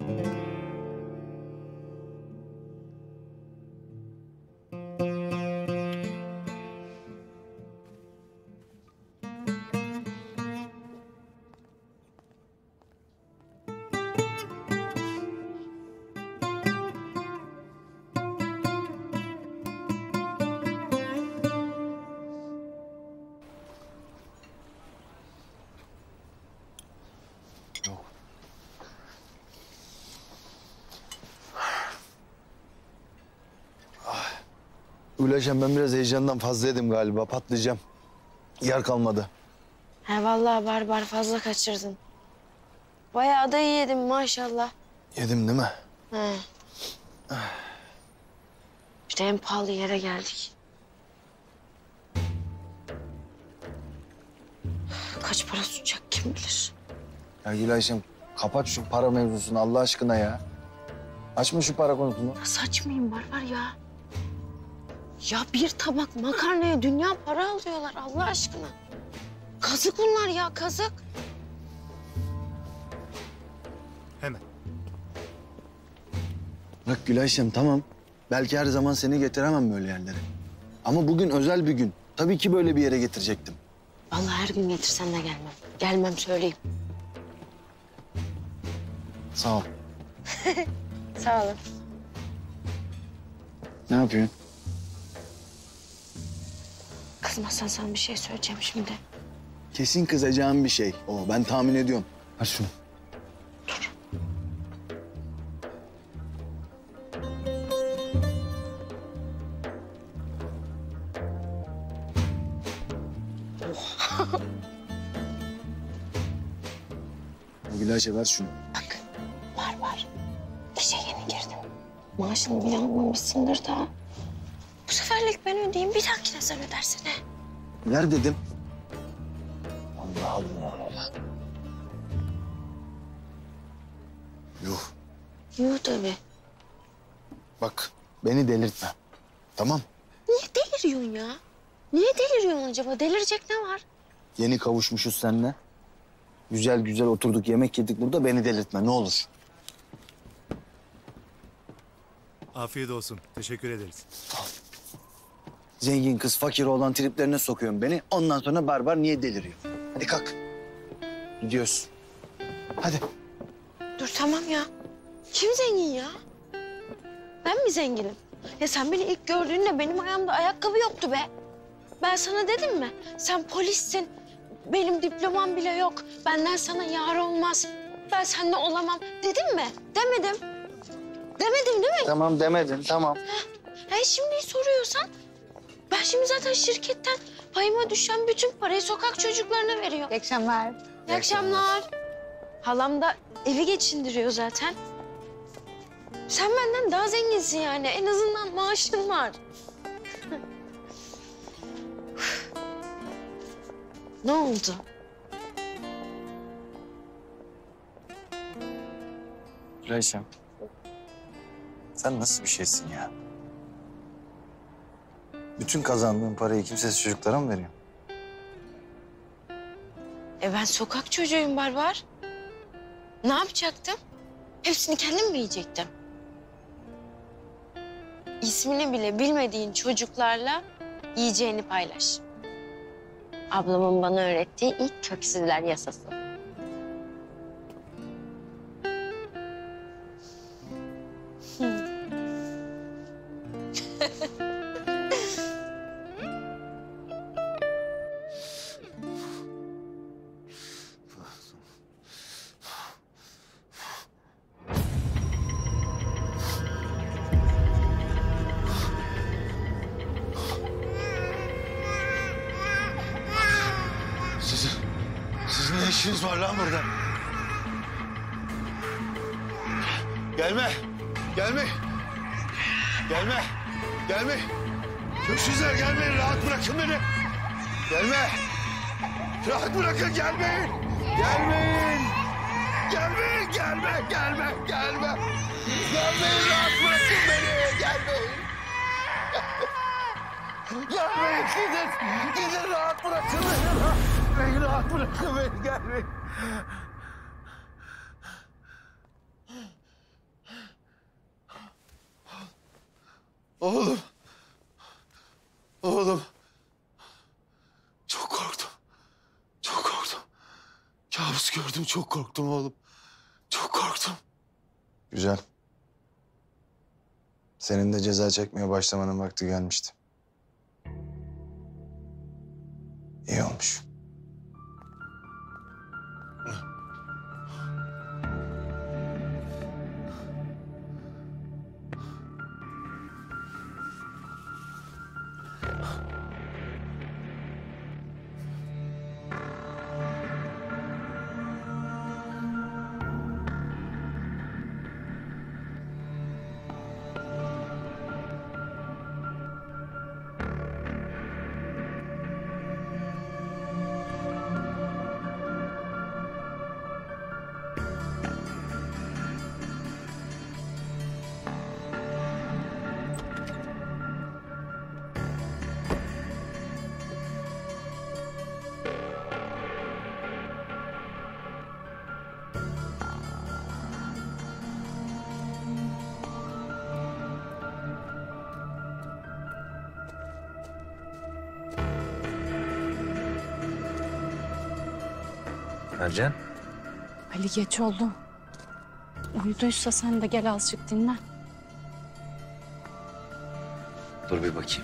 Gülayşem ben biraz heyecandan fazla yedim galiba. Patlayacağım. Yer kalmadı. He vallahi Barbar fazla kaçırdın. Bayağı da iyi yedim maşallah. Yedim değil mi? He. İşte en pahalı yere geldik. Kaç para tutacak kim bilir. Ya Gülayşem kapat şu para mevzusunu Allah aşkına ya. Açma şu para konusunu. Nasıl açmayayım Barbar ya? Ya bir tabak makarnaya dünya para alıyorlar Allah aşkına. Kazık bunlar ya, kazık. Hemen. Bak Gülayşem tamam. Belki her zaman seni getiremem böyle yerlere. Ama bugün özel bir gün. Tabii ki böyle bir yere getirecektim. Vallahi her gün getirsen de gelmem. Gelmem söyleyeyim. Sağ ol. Sağ olun. Ne yapıyorsun? Kızmazsan sana bir şey söyleyeceğim şimdi. Kesin kızacağım bir şey. O ben tahmin ediyorum. Ver şunu. Gülayşe ver şunu. Var. İşe yeni girdim. Maaşını bile almamışsındır daha. Bu seferlik ben ödeyeyim, bir dahakine sen ödersin he. Ver dedim. Allah Allah. Yuh. Yuh tabii. Bak beni delirtme. Tamam. Niye deliriyorsun ya? Niye deliriyorsun acaba? Delirecek ne var? Yeni kavuşmuşuz seninle. Güzel güzel oturduk yemek yedik burada beni delirtme ne olur. Afiyet olsun. Teşekkür ederiz. Zengin kız fakir olan triplerine sokuyorsun beni. Ondan sonra Barbar niye deliriyor? Hadi kalk. Gidiyoruz. Hadi. Dur tamam ya. Kim zengin ya? Ben mi zenginim? Ya sen beni ilk gördüğünde benim ayağımda ayakkabı yoktu be. Ben sana dedim mi? Sen polissin. Benim diplomam bile yok. Benden sana yar olmaz. Ben seninle olamam. Dedim mi? Demedim. Demedim değil mi? Tamam demedin tamam. Şimdi soruyorsan ben şimdi zaten şirketten payıma düşen bütün parayı sokak çocuklarına veriyorum. İyi akşamlar. İyi akşamlar. Halam da evi geçindiriyor zaten. Sen benden daha zenginsin yani. En azından maaşın var. Ne oldu? Gülayşem. Sen nasıl bir şeysin ya? Bütün kazandığın parayı kimsesiz çocuklara mı veriyorsun? Ben sokak çocuğuyum Barbar. Ne yapacaktım? Hepsini kendim mi yiyecektim? İsmini bile bilmediğin çocuklarla yiyeceğini paylaş. Ablamın bana öğrettiği ilk köksüzler yasası. Sizin ne işiniz var lan burada? Gelme. Gelme. Gelme. Gelme. Köksüzler gelmeyin. Rahat bırakın beni. Gelme. Rahat bırakın. Gelmeyin. Gelmeyin. Gelmeyin. Gelme. Gelme. Gelme. Gelmeyin. Rahat bırakın beni. Gelmeyin. Gelmeyin. Gidin. Gidin. Rahat bırakın beni. Beni rahat bırakın beni. Gelmeyin. Oğlum. Oğlum. Çok korktum. Çok korktum. Kabus gördüm. Çok korktum oğlum. Çok korktum. Güzel. Senin de ceza çekmeye başlamanın vakti gelmişti. İyi olmuş. Mercan. Ali geç oldu. Uyuduysa sen de gel azıcık dinlen. Dur bir bakayım.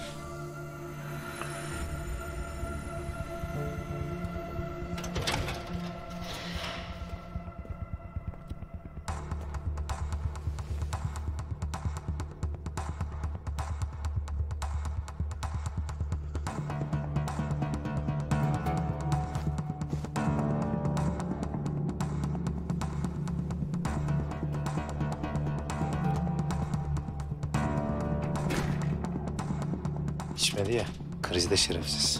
İçmedi ya. Krizde şerefsiz.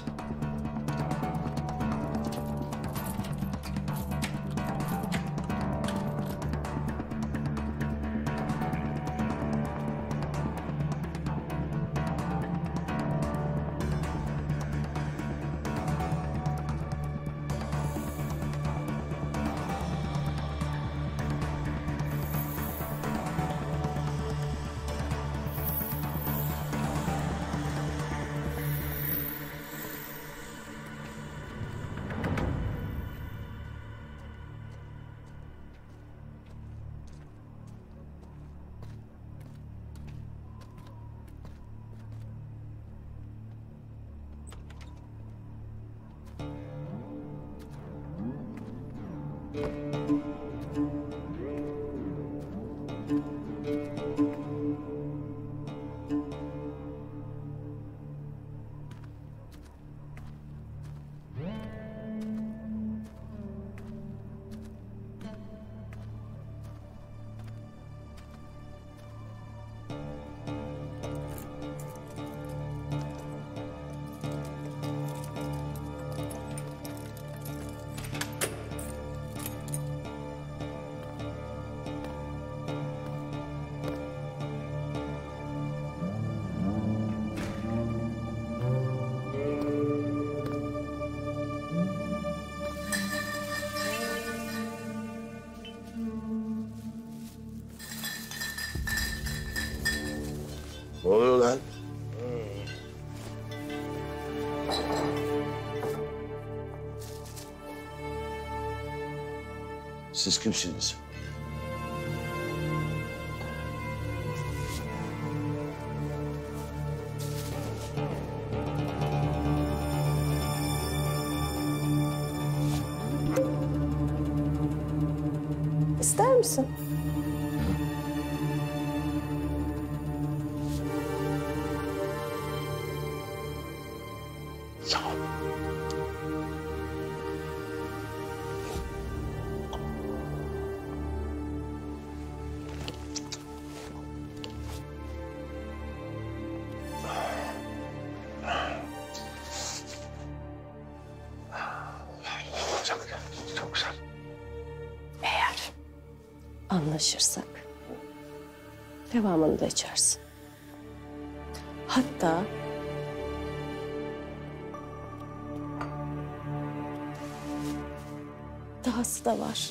Siz kimsiniz? İster misin? Sağ ol. Çok güzel. Eğer anlaşırsak devamını da içersin. Hatta dahası da var.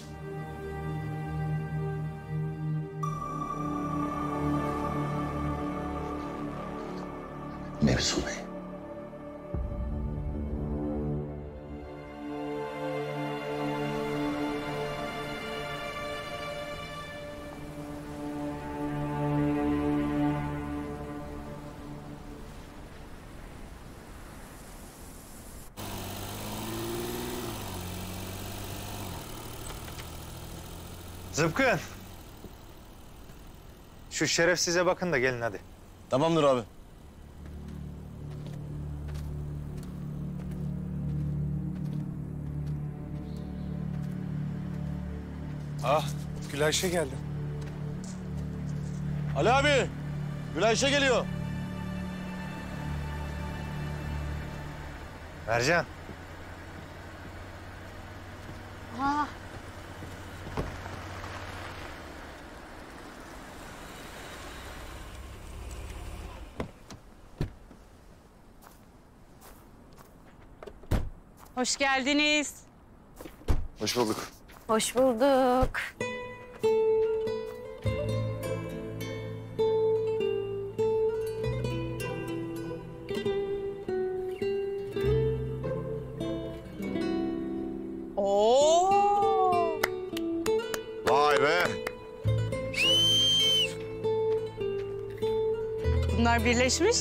Mevzu ne? Zıpkın. Şu şerefsize bakın da gelin hadi. Tamamdır abi. Ah, Gülayşe geldi. Ali abi, Gülayşe geliyor. Mercan. Aa. Hoş geldiniz. Hoş bulduk. Hoş bulduk. Oo. Vay be. Bunlar birleşmiş.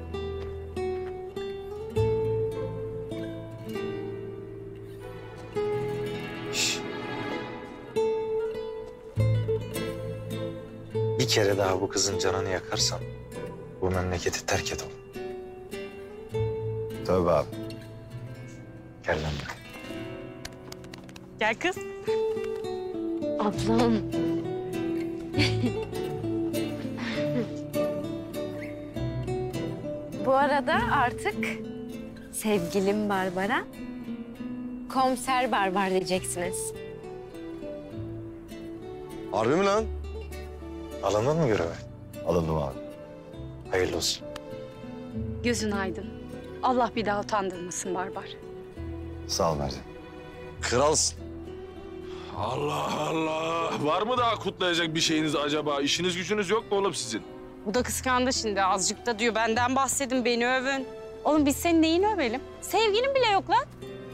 Bir kere daha bu kızın canını yakarsan bu memleketi terk et oğlum. Tövbe abi. Gel lan buraya. Gel kız. Ablam. Bu arada artık sevgilim Barbara, komiser Barbar diyeceksiniz. Harbi mi lan? Alındın mı göreve? Alındım abi. Hayırlı olsun. Gözün aydın. Allah bir daha utandırmasın Barbar. Sağ ol Mercan. Kralsın. Allah Allah. Var mı daha kutlayacak bir şeyiniz acaba? İşiniz gücünüz yok mu oğlum sizin? Bu da kıskandı şimdi. Azıcık da diyor benden bahsedin, beni övün. Oğlum biz senin neyini övelim? Sevgilin bile yok lan.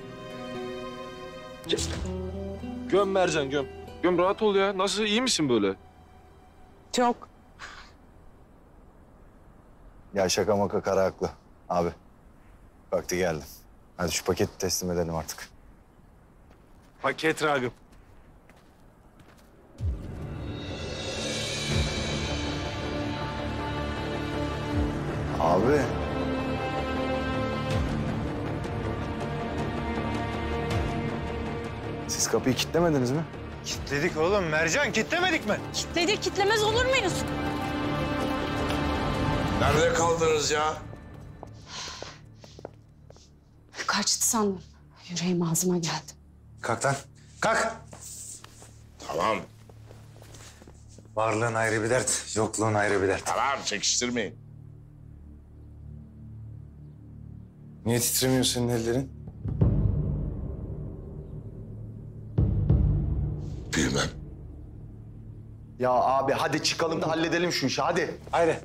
Göm Mercan göm. Göm rahat ol ya. Nasıl iyi misin böyle? Çok. Ya şaka maka Kara haklı. Abi vakti geldi. Hadi şu paketi teslim edelim artık. Paket Ragıp. Abi. Siz kapıyı kilitlemediniz mi? Kilitledik oğlum. Mercan kilitlemedik mi? Kitledik, kitlemez olur muyuz? Nerede kaldınız ya? Kaçtı sandım. Yüreğim ağzıma geldi. Kalk lan. Kalk. Tamam. Varlığın ayrı bir dert, yokluğun ayrı bir dert. Tamam çekiştirmeyin. Niye titremiyor senin ellerin? Bilmem. Ya abi hadi çıkalım da halledelim şu işi hadi. Haydi.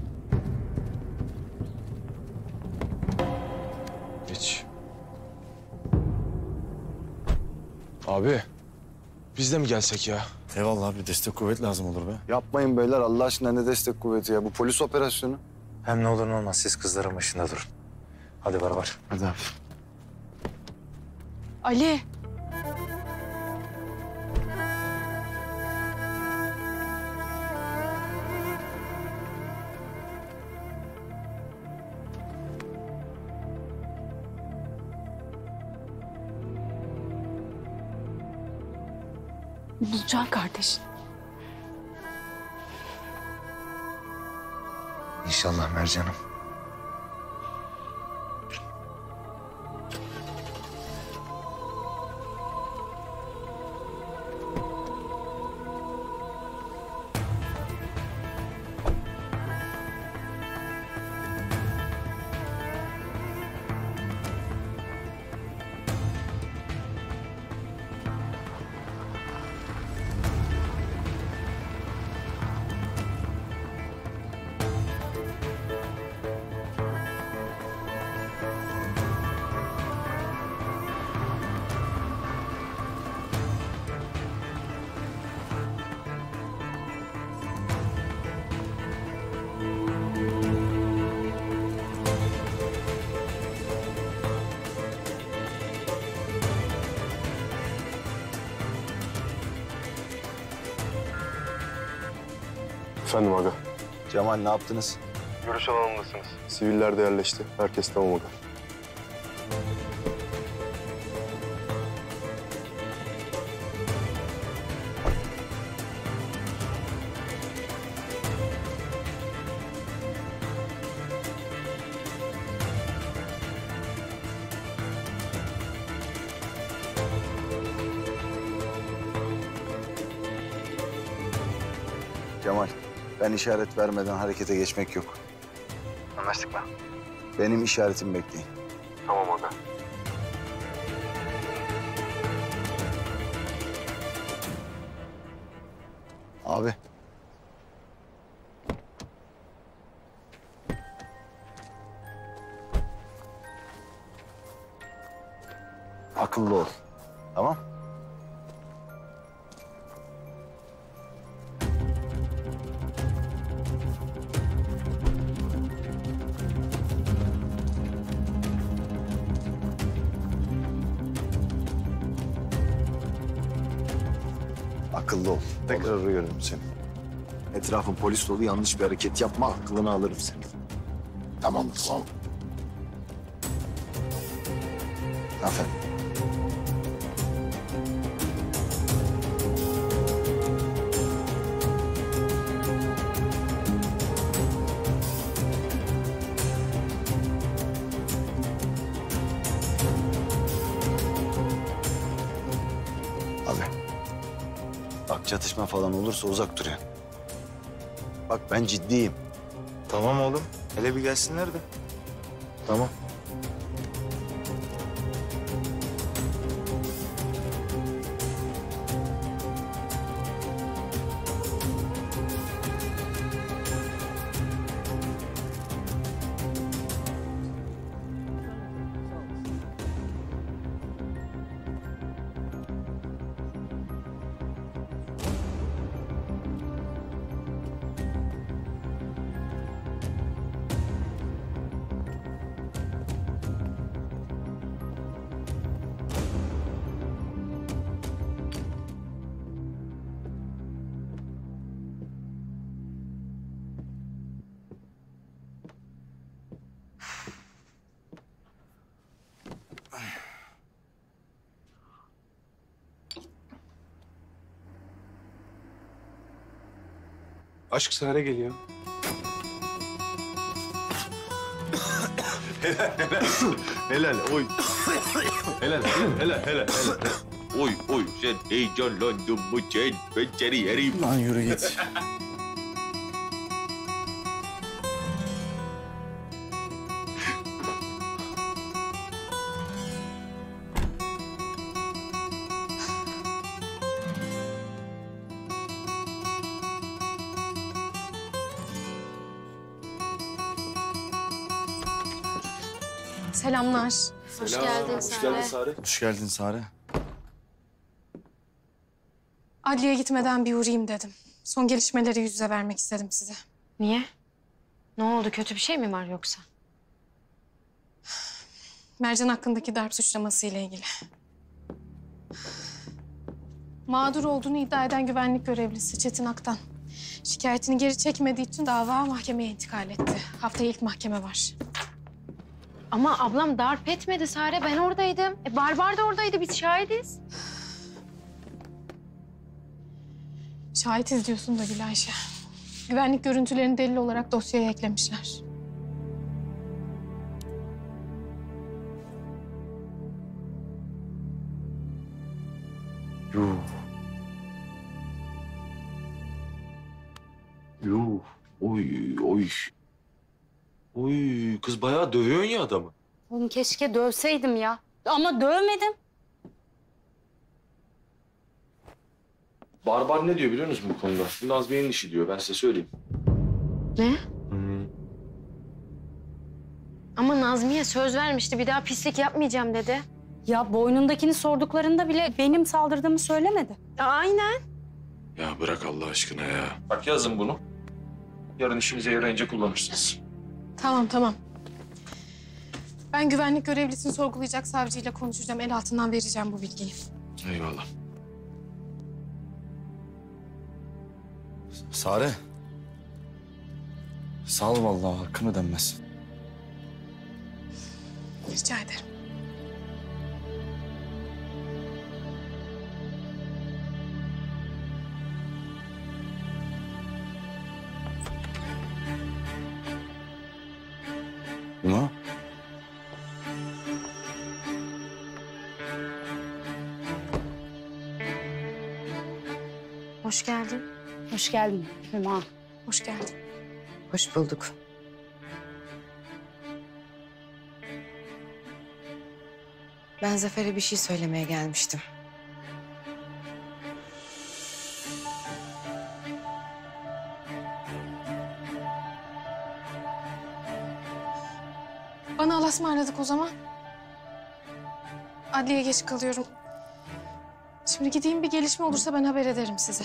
Geç. Abi, biz de mi gelsek ya? Eyvallah abi, destek kuvvet lazım olur be. Yapmayın beyler Allah aşkına, ne destek kuvveti ya. Bu polis operasyonu. Hem ne olur ne olmaz siz kızların başında durun. Hadi var. Hadi abi. Ali. Bulacaksın kardeşin. İnşallah Mercan'ım. Efendim aga. Cemal ne yaptınız? Görüş alanındasınız. Siviller de yerleşti. Herkes tamam aga. Cemal, ben işaret vermeden harekete geçmek yok. Anlaştık mı? Benim işaretimi bekleyin. Tamam aga. Abi. Akıllı ol. Tamam? Akıllı ol. Tekrar arıyorum seni. Etrafın polis dolu, yanlış bir hareket yapma, aklını alırım seni. Tamam. Aferin. Abi. Bak çatışma falan olursa uzak dur ya. Bak ben ciddiyim. Tamam oğlum. Hele bir gelsinler de. Tamam. Aşk Sare geliyor. Helal, oy. Helal. Oy, sen heyecanlandın mı sen? Ben seni yerim. Lan yürü git. Selamlar. Hoş geldin Sare. Hoş geldin Sare. Adliye gitmeden bir uğrayayım dedim. Son gelişmeleri yüz yüze vermek istedim size. Niye? Ne oldu? Kötü bir şey mi var yoksa? Mercan hakkındaki darp suçlaması ile ilgili. Mağdur olduğunu iddia eden güvenlik görevlisi Çetin Aktan şikayetini geri çekmediği için dava mahkemeye intikal etti. Haftaya ilk mahkeme var. Ama ablam darp etmedi Sare. Ben oradaydım. Barbar da oradaydı. Biz şahidiz. Şahitiz diyorsun da Gül Ayşe. Güvenlik görüntülerini delil olarak dosyaya eklemişler. Yuh. Yuh. Oy, oy. Oy, kız bayağı dövüyorsun ya adamı. Oğlum keşke dövseydim ya. Ama dövmedim. Barbar ne diyor biliyor musunuz bu konuda? Bu Nazmiye'nin işi diyor, ben size söyleyeyim. Ne? Ama Nazmiye söz vermişti. Bir daha pislik yapmayacağım dedi. Ya boynundakini sorduklarında bile benim saldırdığımı söylemedi. Aynen. Ya bırak Allah aşkına ya. Bak yazın bunu. Yarın işimize yarayınca kullanırsınız. Tamam. Ben güvenlik görevlisini sorgulayacak savcıyla konuşacağım. El altından vereceğim bu bilgiyi. Eyvallah. Sare. Sağ ol vallahi, hakkını ödenmez. Rica ederim. Buna? Hoş geldin. Hoş geldin Hüma. Hoş geldin. Hoş bulduk. Ben Zafer'e bir şey söylemeye gelmiştim. Bana Allah'a ısmarladık o zaman. Adliyeye geç kalıyorum. Şimdi gideyim, bir gelişme olursa ben haber ederim size.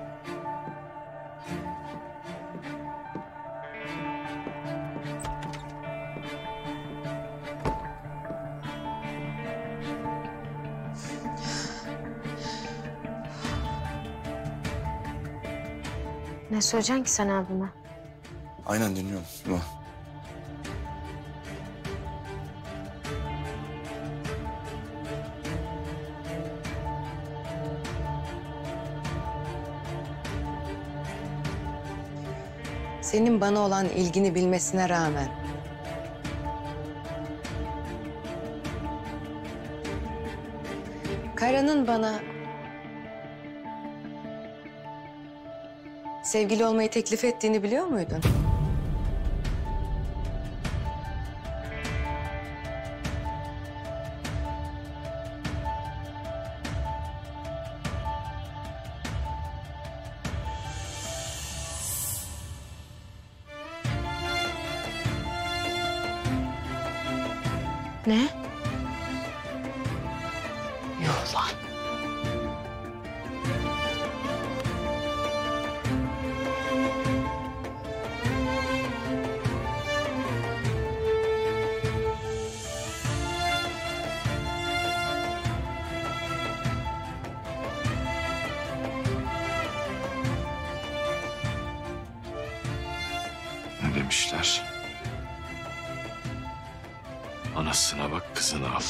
Ne söyleyeceksin ki sen abime? Aynen dinliyorum. Buna. Senin bana olan ilgini bilmesine rağmen Kara'nın bana sevgili olmayı teklif ettiğini biliyor muydun? Ne? Yok lan. Ne demişler? Anasına bak, kızını al.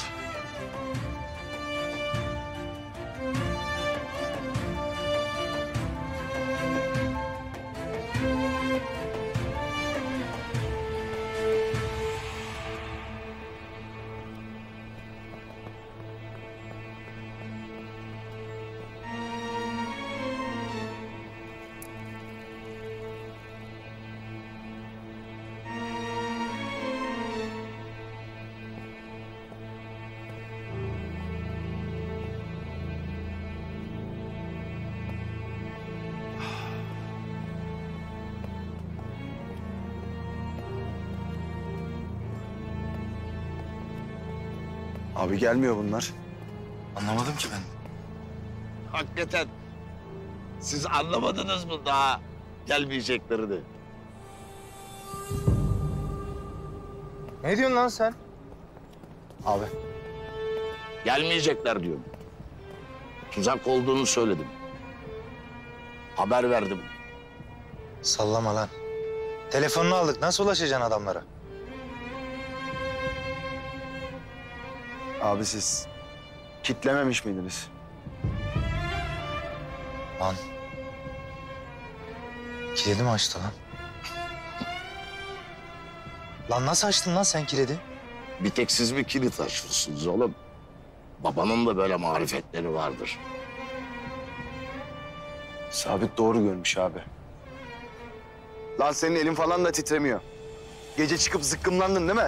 Abi gelmiyor bunlar. Anlamadım ki ben. Hakikaten Siz anlamadınız mı daha gelmeyeceklerini? Ne diyorsun lan sen? Abi. Gelmeyecekler diyorum. Tuzak olduğunu söyledim. Haber verdim. Sallama lan. Telefonunu aldık. Nasıl ulaşacaksın adamlara? Abi siz kitlememiş miydiniz? Lan. Kilidi mi açtı lan? Lan nasıl açtın lan sen kilidi? Bir tek siz mi kilit açıyorsunuz oğlum? Babanın da böyle marifetleri vardır. Sabit doğru görmüş abi. Lan senin elin falan da titremiyor. Gece çıkıp zıkkımlandın değil mi?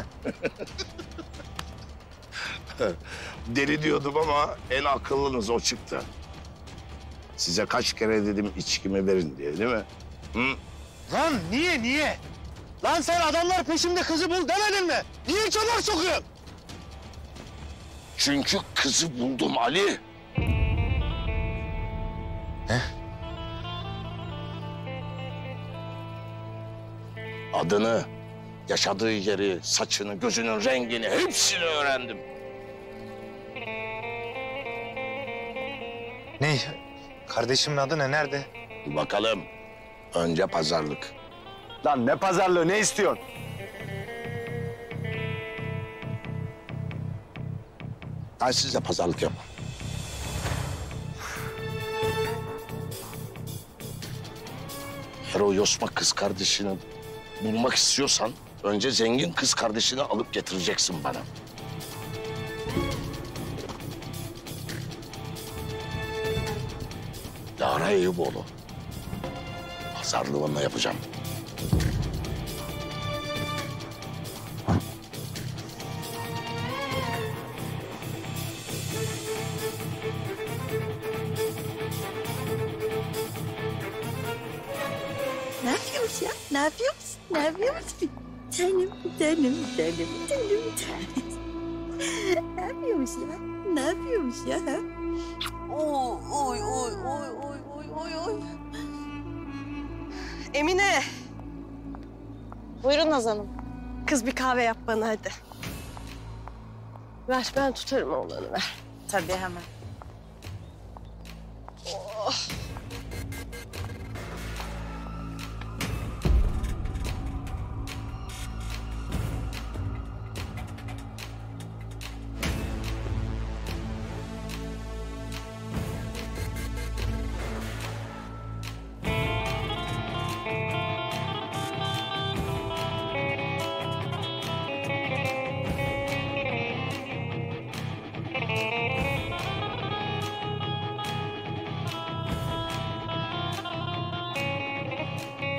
Deli diyordum ama en akıllınız o çıktı. Size kaç kere dedim içkimi verin diye değil mi? Hı? Lan niye? Lan sen adamlar peşimde kızı bul demedin mi? Niye çalar sokuyorsun? Çünkü kızı buldum Ali. Ne? Adını, yaşadığı yeri, saçını, gözünün rengini hepsini öğrendim. Ne? Kardeşimin adı ne? Nerede? Dur bakalım. Önce pazarlık. Lan ne pazarlığı, ne istiyorsun? Ben size pazarlık yapmam. Eğer o yosma kız kardeşini bulmak istiyorsan önce zengin kız kardeşini alıp getireceksin bana. Lara Eyüboğlu. Pazarlığını yapacağım. Ne yapıyorsun ya? Ne yapıyorsun? Ne yapıyorsun? Canım. Ne yapıyorsun ya? Ne yapıyorsun ya? Oy. Emine. Buyurun Nazan Hanım. Kız bir kahve yap bana hadi. Ver ben tutarım oğlanı ver. Tabii hemen. Oh.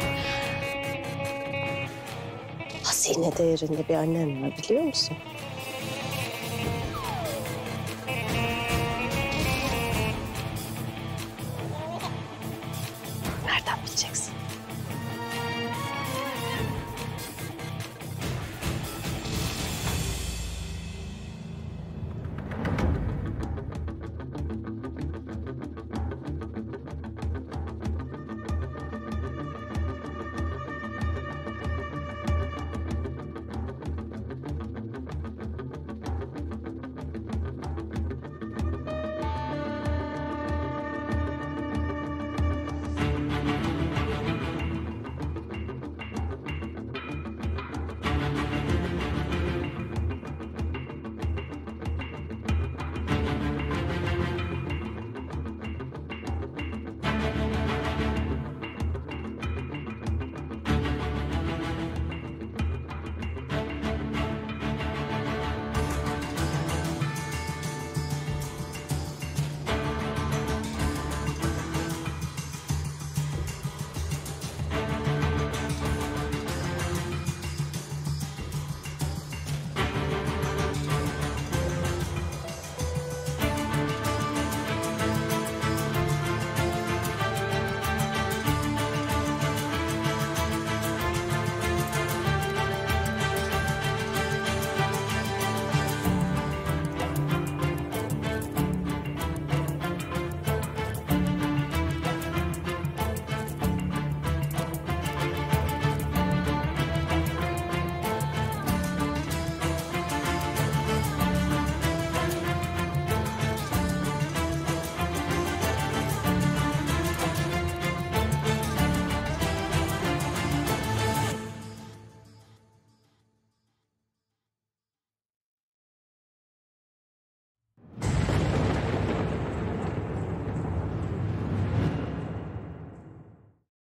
Hazine değerinde bir annem var biliyor musun?